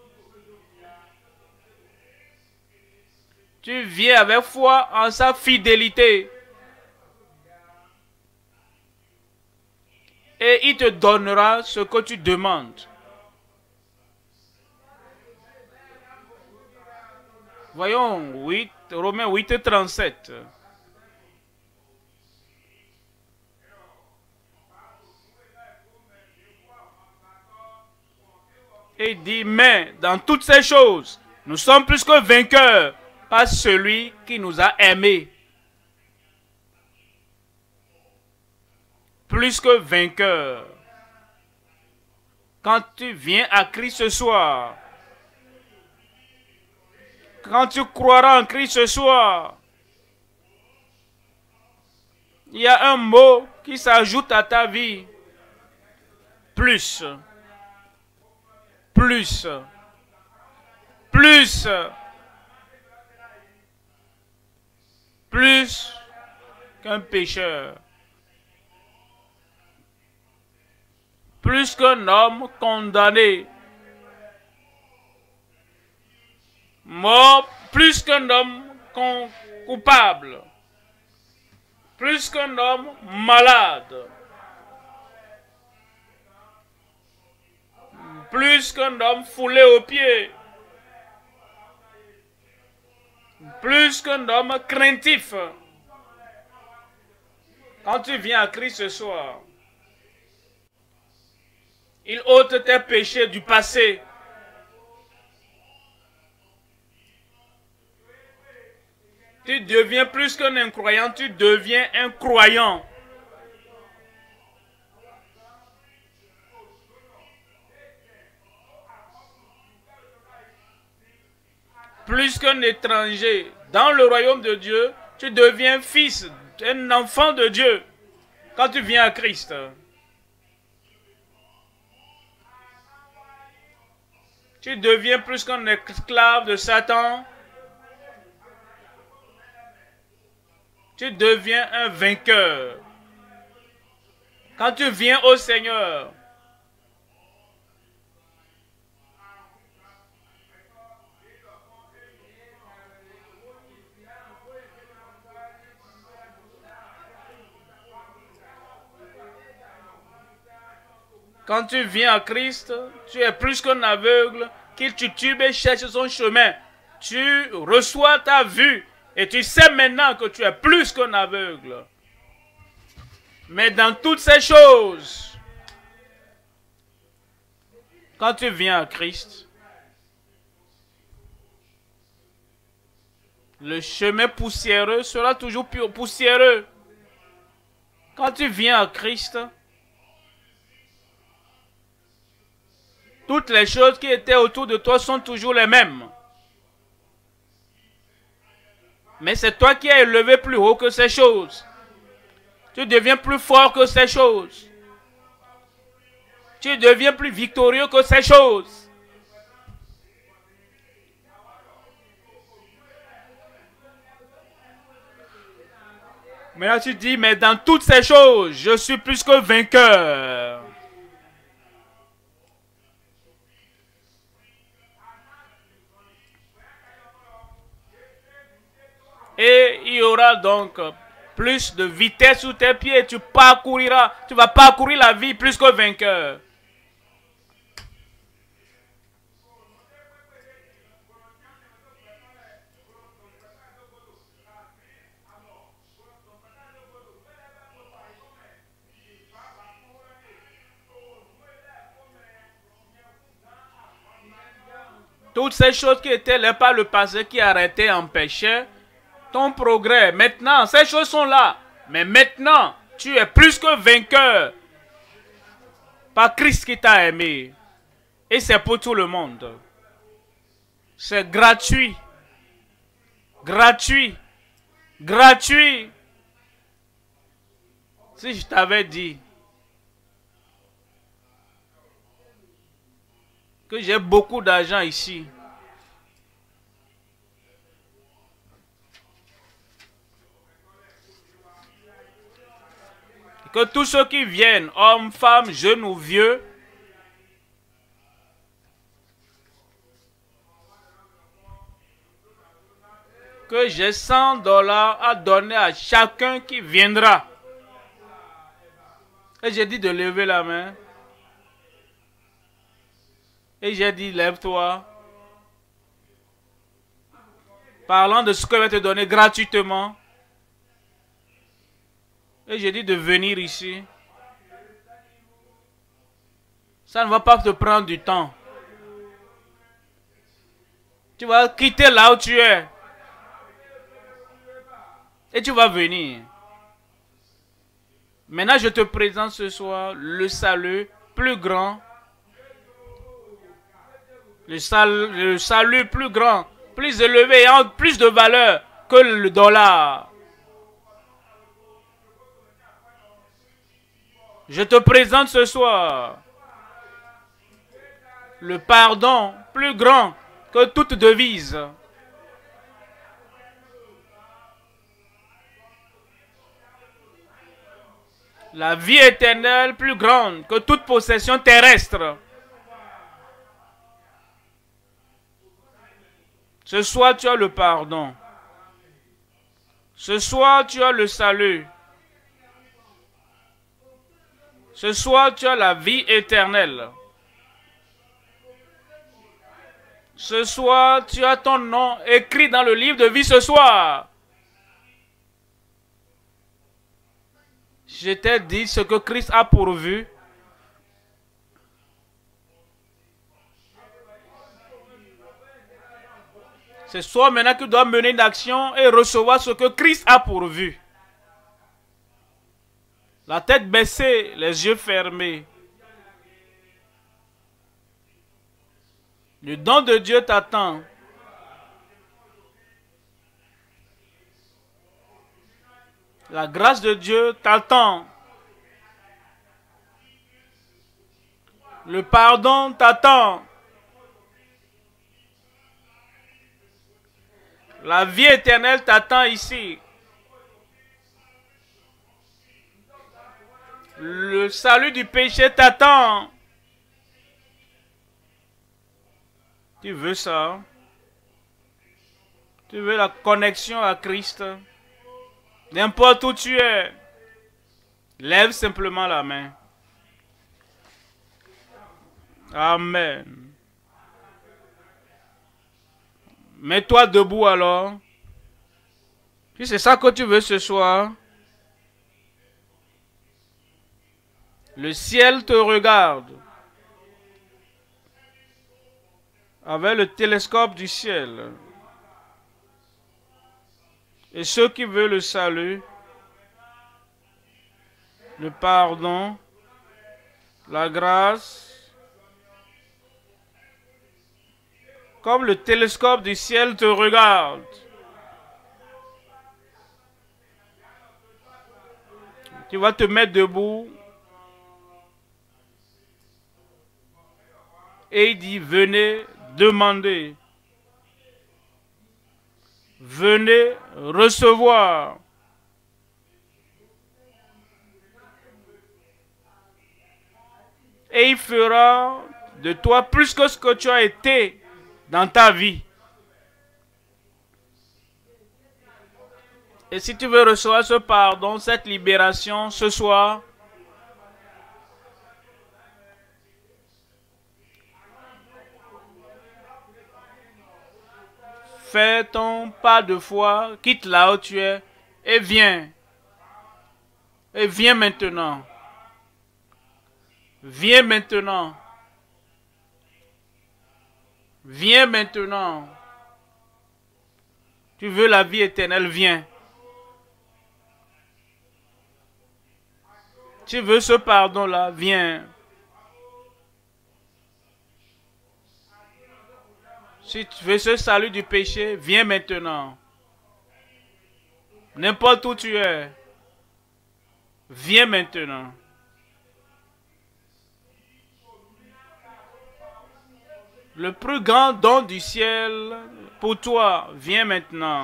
Speaker 1: Tu viens avec foi en sa fidélité. Et il te donnera ce que tu demandes. Voyons huit, Romains huit, trente-sept. Et il dit, mais dans toutes ces choses, nous sommes plus que vainqueurs par celui qui nous a aimés. Plus que vainqueurs. Quand tu viens à Christ ce soir, quand tu croiras en Christ ce soir, il y a un mot qui s'ajoute à ta vie. Plus. Plus. Plus. Plus qu'un pécheur. Plus qu'un homme condamné. Mort, plus qu'un homme coupable. Plus qu'un homme malade. Plus qu'un homme foulé aux pieds. Plus qu'un homme craintif. Quand tu viens à Christ ce soir, il ôte tes péchés du passé. Tu deviens plus qu'un incroyant, tu deviens un croyant. Plus qu'un étranger dans le royaume de Dieu, tu deviens fils, un enfant de Dieu quand tu viens à Christ. Tu deviens plus qu'un esclave de Satan. Tu deviens un vainqueur. Quand tu viens au Seigneur, quand tu viens à Christ, tu es plus qu'un aveugle qu'il titube et cherche son chemin. Tu reçois ta vue et tu sais maintenant que tu es plus qu'un aveugle. Mais dans toutes ces choses, quand tu viens à Christ, le chemin poussiéreux sera toujours poussiéreux. Quand tu viens à Christ, toutes les choses qui étaient autour de toi sont toujours les mêmes. Mais c'est toi qui es élevé plus haut que ces choses. Tu deviens plus fort que ces choses. Tu deviens plus victorieux que ces choses. Maintenant tu dis, mais dans toutes ces choses, je suis plus que vainqueur. Et il y aura donc plus de vitesse sous tes pieds. Tu parcouriras, tu vas parcourir la vie plus que vainqueur. Toutes ces choses qui étaient là par le passé, qui arrêtaient, empêchaient ton progrès. Maintenant, ces choses sont là. Mais maintenant, tu es plus que vainqueur par Christ qui t'a aimé. Et c'est pour tout le monde. C'est gratuit. Gratuit. Gratuit. Si je t'avais dit que j'ai beaucoup d'argent ici, que tous ceux qui viennent, hommes, femmes, jeunes ou vieux, que j'ai cent dollars à donner à chacun qui viendra. Et j'ai dit de lever la main. Et j'ai dit, lève-toi. Parlant de ce que je vais te donner gratuitement. Et j'ai dit de venir ici. Ça ne va pas te prendre du temps. Tu vas quitter là où tu es. Et tu vas venir. Maintenant, je te présente ce soir le salut plus grand. Le salut, le salut plus grand, plus élevé, ayant plus de valeur que le dollar. Je te présente ce soir le pardon plus grand que toute devise. La vie éternelle plus grande que toute possession terrestre. Ce soir, tu as le pardon. Ce soir, tu as le salut. Ce soir, tu as la vie éternelle. Ce soir, tu as ton nom écrit dans le livre de vie ce soir. Je t'ai dit ce que Christ a pourvu. C'est toi maintenant qui dois mener une action et recevoir ce que Christ a pourvu. La tête baissée, les yeux fermés. Le don de Dieu t'attend. La grâce de Dieu t'attend. Le pardon t'attend. La vie éternelle t'attend ici. Le salut du péché t'attend. Tu veux ça? Tu veux la connexion à Christ? N'importe où tu es, lève simplement la main. Amen. Mets-toi debout alors. Si c'est ça que tu veux ce soir, le ciel te regarde avec le télescope du ciel. Et ceux qui veulent le salut, le pardon, la grâce, comme le télescope du ciel te regarde. Le Tu vas te mettre debout. Et il dit, venez demander. Venez recevoir. Et il fera de toi plus que ce que tu as été dans ta vie. Et si tu veux recevoir ce pardon, cette libération ce soir, fais ton pas de foi, quitte là où tu es et viens. Et viens maintenant. Viens maintenant. Viens maintenant. Tu veux la vie éternelle, viens. Tu veux ce pardon-là, viens. Si tu veux ce salut du péché, viens maintenant. N'importe où tu es, viens maintenant. Le plus grand don du ciel pour toi, viens maintenant.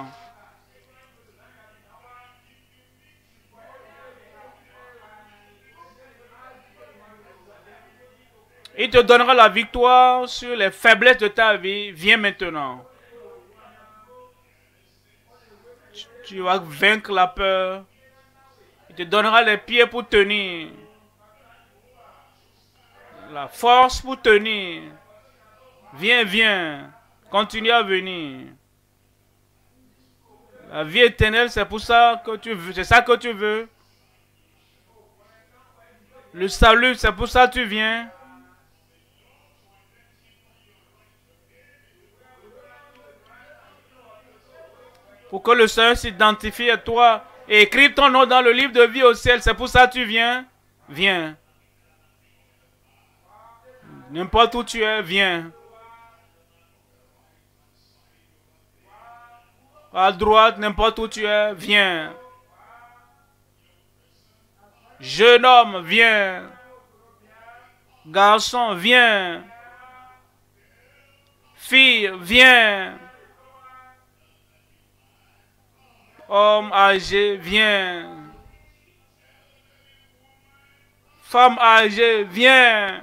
Speaker 1: Il te donnera la victoire sur les faiblesses de ta vie. Viens maintenant. Tu vas vaincre la peur. Il te donnera les pieds pour tenir. La force pour tenir. Viens, viens. Continue à venir. La vie éternelle, c'est pour ça que tu veux. C'est ça que tu veux. Le salut, c'est pour ça que tu viens. Pour que le Seigneur s'identifie à toi et écrive ton nom dans le livre de vie au ciel. C'est pour ça que tu viens. Viens. N'importe où tu es, viens. À droite, n'importe où tu es, viens. Jeune homme, viens. Garçon, viens. Fille, viens. Homme âgé, viens. Femme âgée, viens.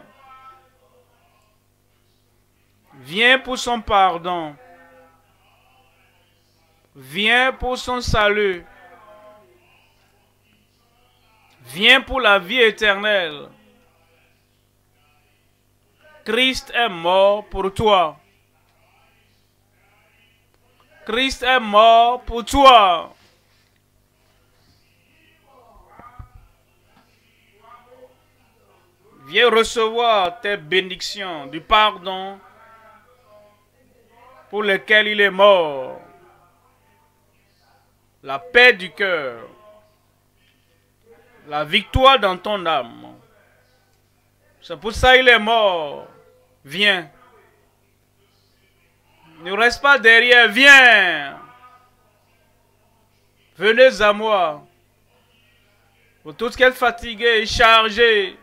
Speaker 1: Viens pour son pardon. Viens pour son salut. Viens pour la vie éternelle. Christ est mort pour toi. Christ est mort pour toi. Viens recevoir tes bénédictions du pardon pour lequel il est mort. La paix du cœur. La victoire dans ton âme. C'est pour ça qu'il est mort. Viens. Ne reste pas derrière. Viens. Venez à moi. Pour tout ce qui est fatigué et chargé.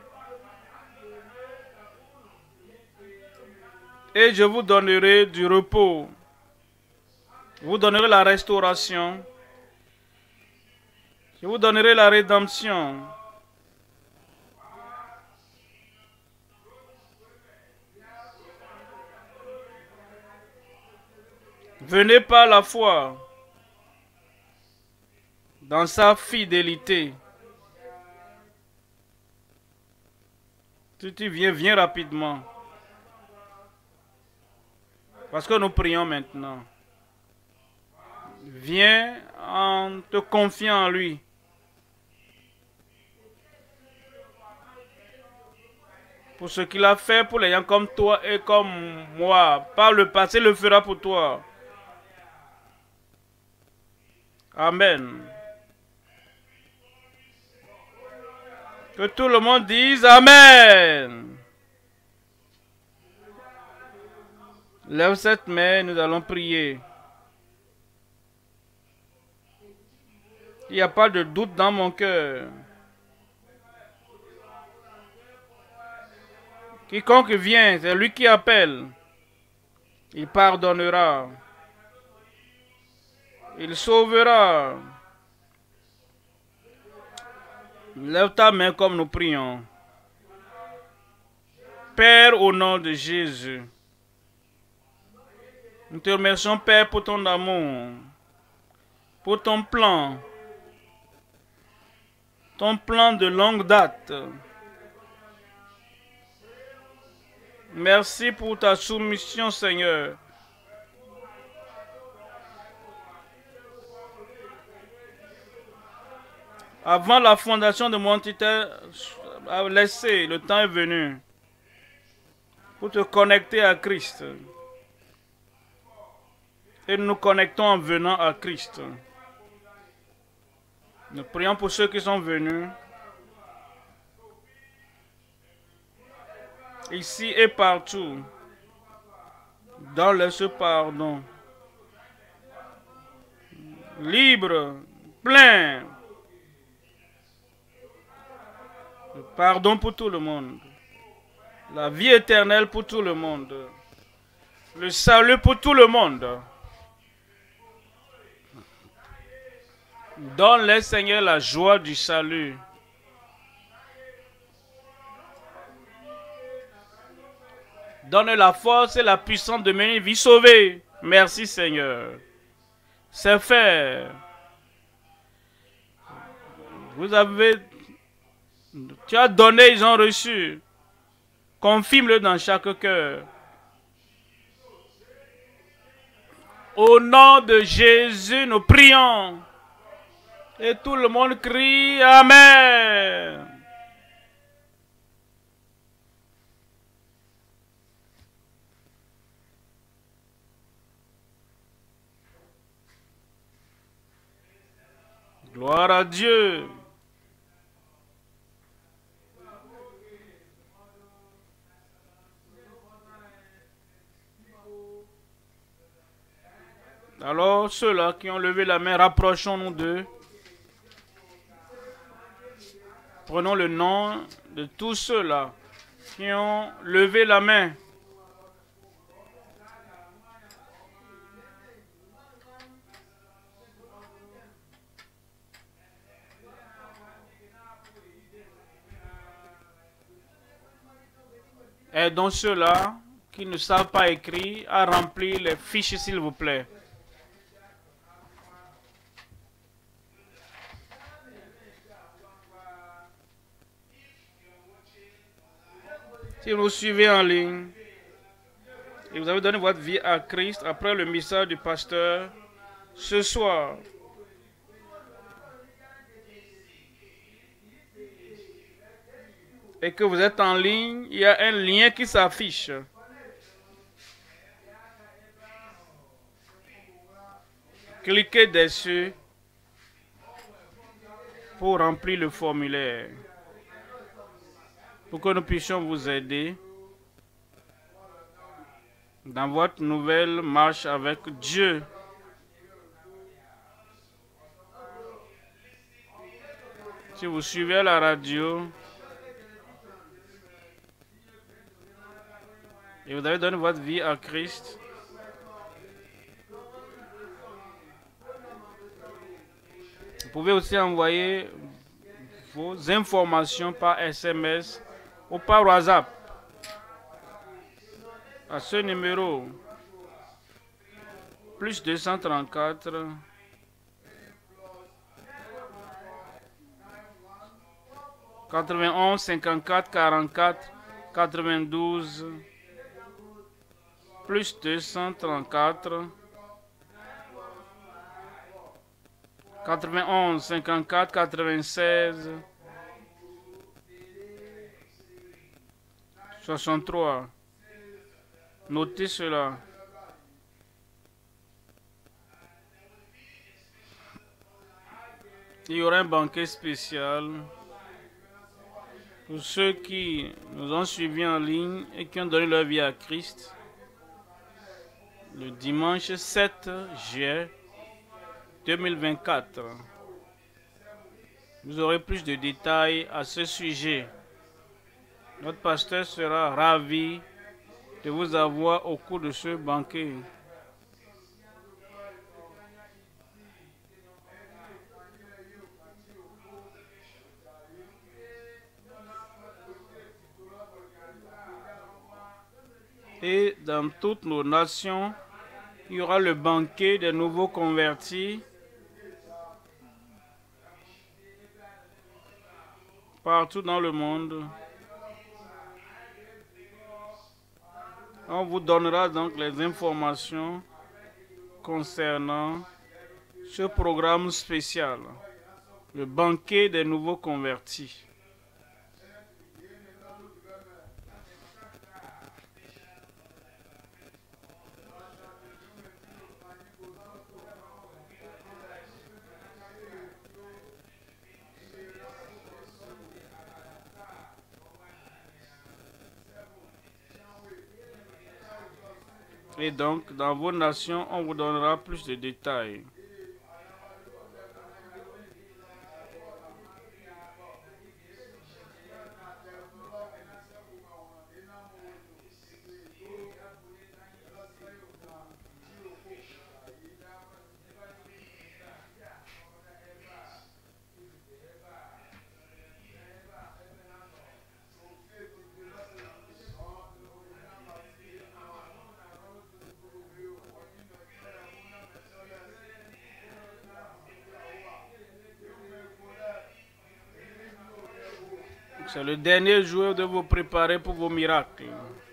Speaker 1: Et je vous donnerai du repos. Je vous donnerai la restauration. Je vous donnerai la rédemption. Venez par la foi dans sa fidélité. Si tu viens, viens rapidement. Parce que nous prions maintenant. Viens en te confiant en lui. Pour ce qu'il a fait pour les gens comme toi et comme moi. Par le passé, il le fera pour toi. Amen. Que tout le monde dise Amen. Lève cette main, nous allons prier. Il n'y a pas de doute dans mon cœur. Quiconque vient, c'est lui qui appelle. Il pardonnera. Il sauvera. Lève ta main comme nous prions. Père, au nom de Jésus, nous te remercions, Père, pour ton amour, pour ton plan, ton plan de longue date. Merci pour ta soumission, Seigneur. Avant la fondation de mon titre, a laissé, le temps est venu pour te connecter à Christ. Et nous nous connectons en venant à Christ. Nous prions pour ceux qui sont venus, ici et partout. Donne-leur ce pardon. Libre, plein. Le pardon pour tout le monde. La vie éternelle pour tout le monde. Le salut pour tout le monde. Donne-les, Seigneur, la joie du salut. Donne la force et la puissance de mener une vie sauvée. Merci, Seigneur. C'est fait. Vous avez... Tu as donné, ils ont reçu. Confirme-le dans chaque cœur. Au nom de Jésus, nous prions. Et tout le monde crie Amen. Gloire à Dieu. Alors, ceux-là qui ont levé la main, rapprochons-nous d'eux. Prenons le nom de tous ceux-là qui ont levé la main. Aidons ceux-là qui ne savent pas écrire à remplir les fiches, s'il vous plaît. Si vous suivez en ligne et vous avez donné votre vie à Christ après le message du pasteur ce soir, et que vous êtes en ligne, il y a un lien qui s'affiche. Cliquez dessus pour remplir le formulaire, pour que nous puissions vous aider dans votre nouvelle marche avec Dieu. Si vous suivez la radio et vous avez donné votre vie à Christ, vous pouvez aussi envoyer vos informations par S M S ou par WhatsApp à ce numéro plus deux cent trente-quatre quatre-vingt-onze cinquante-quatre quarante-quatre quatre-vingt-douze plus deux cent trente-quatre quatre-vingt-onze cinquante-quatre quatre-vingt-seize soixante-trois. Notez cela. Il y aura un banquet spécial pour ceux qui nous ont suivis en ligne et qui ont donné leur vie à Christ le dimanche sept juillet deux mille vingt-quatre. Vous aurez plus de détails à ce sujet Notre pasteur sera ravi de vous avoir au cours de ce banquet. Et dans toutes nos nations, il y aura le banquet des nouveaux convertis. Partout dans le monde. On vous donnera donc les informations concernant ce programme spécial, le banquet des nouveaux convertis. Et donc, dans vos nations, on vous donnera plus de détails. C'est le dernier jour de vous préparer pour vos miracles.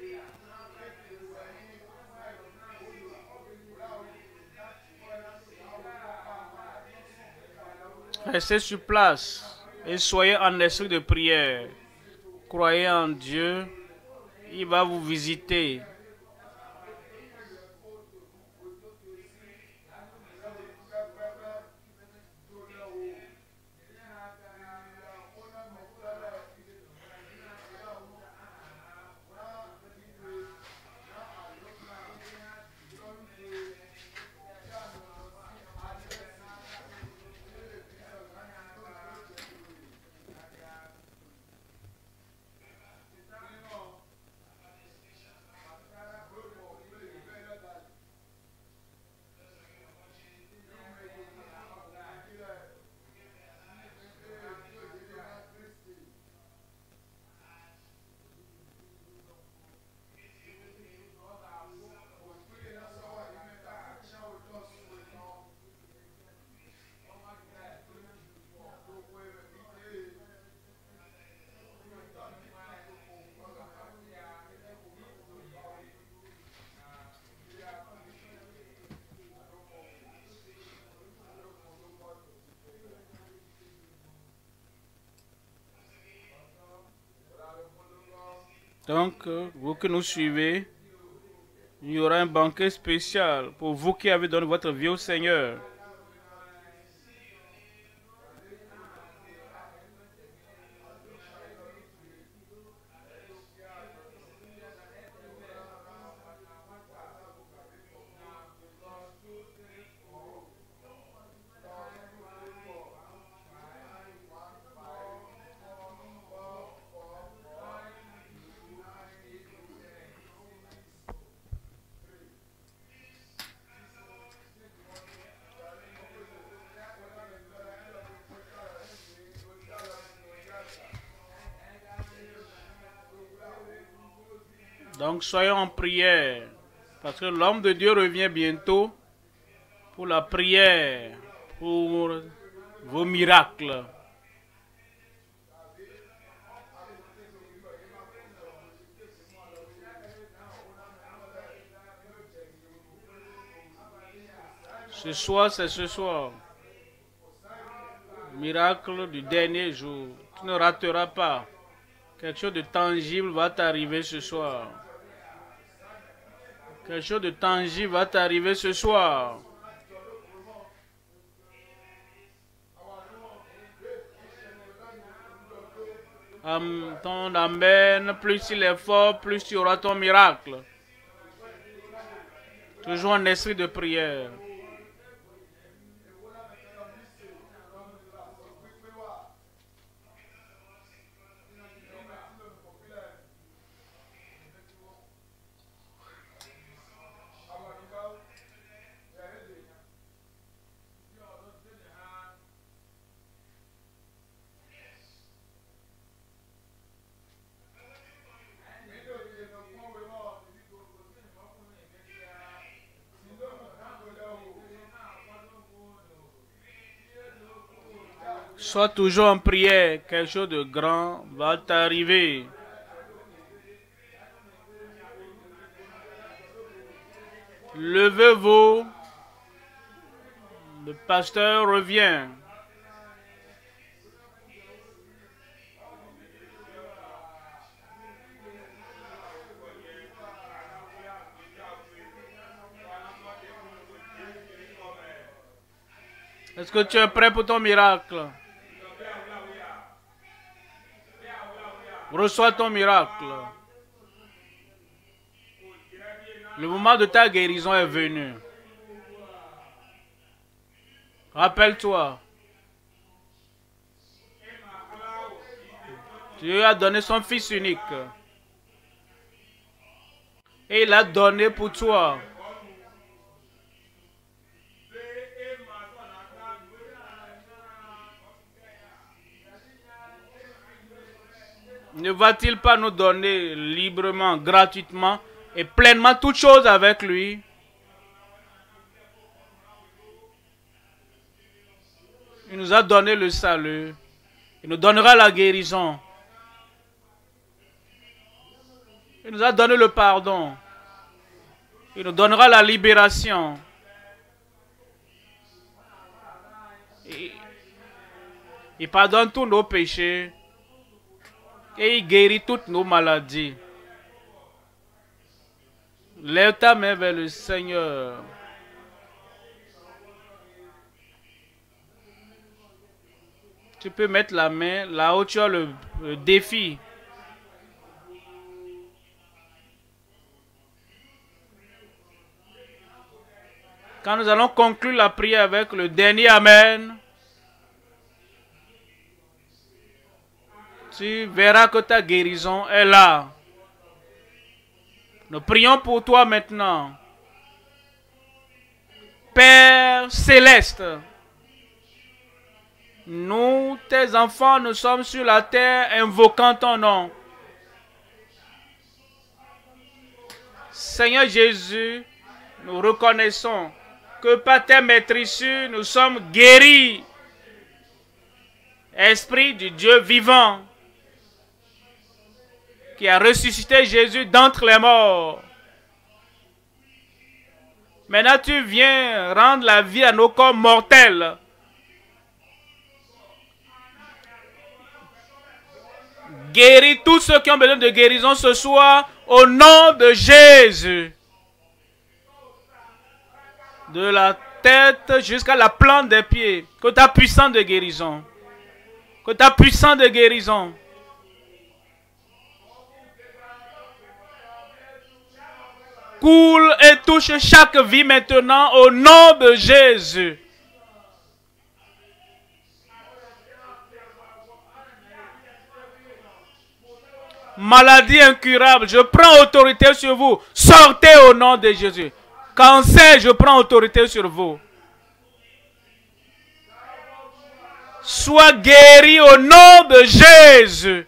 Speaker 1: Restez sur place et soyez en esprit de prière. Croyez en Dieu, il va vous visiter. Donc, vous qui nous suivez, il y aura un banquet spécial pour vous qui avez donné votre vie au Seigneur. Donc soyons en prière, parce que l'homme de Dieu revient bientôt pour la prière, pour vos miracles. Ce soir, c'est ce soir. Miracle du dernier jour. Tu ne rateras pas. Quelque chose de tangible va t'arriver ce soir. Quelque chose de tangible va t'arriver ce soir. Um, ton amen, plus il est fort, plus tu auras ton miracle. Toujours en esprit de prière. Sois toujours en prière. Quelque chose de grand va t'arriver. Levez-vous. Le pasteur revient. Est-ce que tu es prêt pour ton miracle? Reçois ton miracle. Le moment de ta guérison est venu. Rappelle-toi. Dieu a donné son Fils unique. Et il l'a donné pour toi. Ne va-t-il pas nous donner librement, gratuitement et pleinement toutes choses avec lui? Il nous a donné le salut. Il nous donnera la guérison. Il nous a donné le pardon. Il nous donnera la libération. Il, il pardonne tous nos péchés. Et il guérit toutes nos maladies. Lève ta main vers le Seigneur. Tu peux mettre la main là où tu as le, le défi. Quand nous allons conclure la prière avec le dernier Amen, tu verras que ta guérison est là. Nous prions pour toi maintenant. Père céleste, nous, tes enfants, nous sommes sur la terre invoquant ton nom. Seigneur Jésus, nous reconnaissons que par tes maîtrisures, nous sommes guéris. Esprit du Dieu vivant, qui a ressuscité Jésus d'entre les morts. Maintenant, tu viens rendre la vie à nos corps mortels. Guéris tous ceux qui ont besoin de guérison ce soir au nom de Jésus. De la tête jusqu'à la plante des pieds. Que ta puissance de guérison. Que ta puissance de guérison. Coule et touche chaque vie maintenant au nom de Jésus. Maladie incurable, je prends autorité sur vous. Sortez au nom de Jésus. Cancer, je prends autorité sur vous. Sois guéri au nom de Jésus.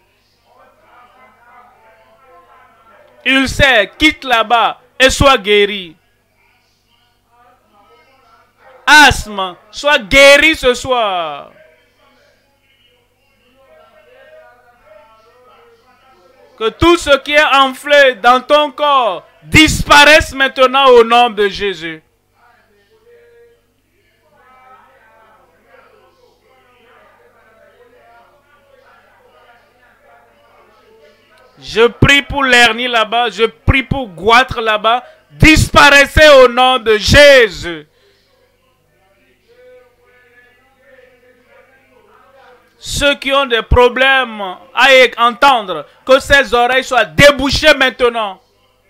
Speaker 1: Ulcère, quitte là-bas et sois guéri. Asthme, sois guéri ce soir. Que tout ce qui est enflé dans ton corps disparaisse maintenant au nom de Jésus. Je prie pour l'hernie là-bas, je prie pour goitre là-bas. Disparaissez au nom de Jésus. Ceux qui ont des problèmes à entendre, que ces oreilles soient débouchées maintenant.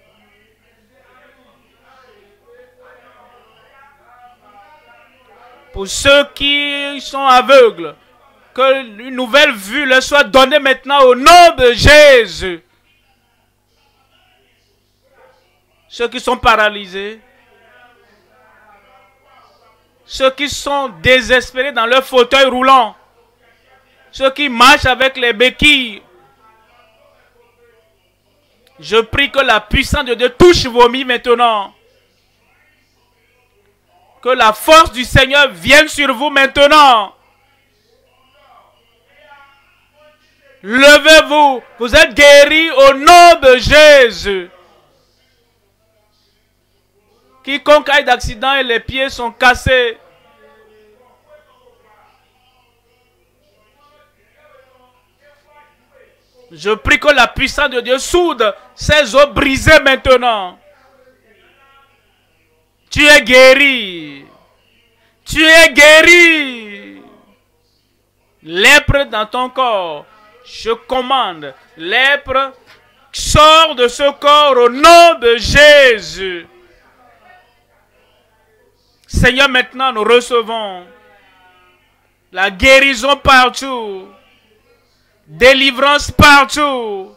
Speaker 1: Pour ceux qui sont aveugles, que une nouvelle vue leur soit donnée maintenant au nom de Jésus. Ceux qui sont paralysés, ceux qui sont désespérés dans leur fauteuil roulant, ceux qui marchent avec les béquilles, je prie que la puissance de Dieu touche vos vies maintenant. Que la force du Seigneur vienne sur vous maintenant. Levez-vous. Vous êtes guéris au nom de Jésus. Quiconque a d'accident et les pieds sont cassés. Je prie que la puissance de Dieu soude ces os brisés maintenant. Tu es guéri. Tu es guéri. Lèpre dans ton corps. Je commande. Lèpre, sors de ce corps au nom de Jésus. Seigneur, maintenant nous recevons la guérison partout. Délivrance partout.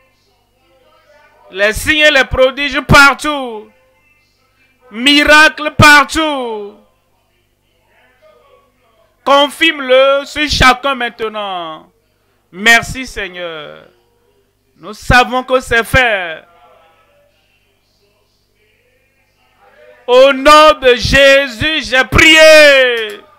Speaker 1: Les signes et les prodiges partout. Miracles partout. Confirme-le sur chacun maintenant. Merci Seigneur. Nous savons que c'est fait. Au nom de Jésus, j'ai prié.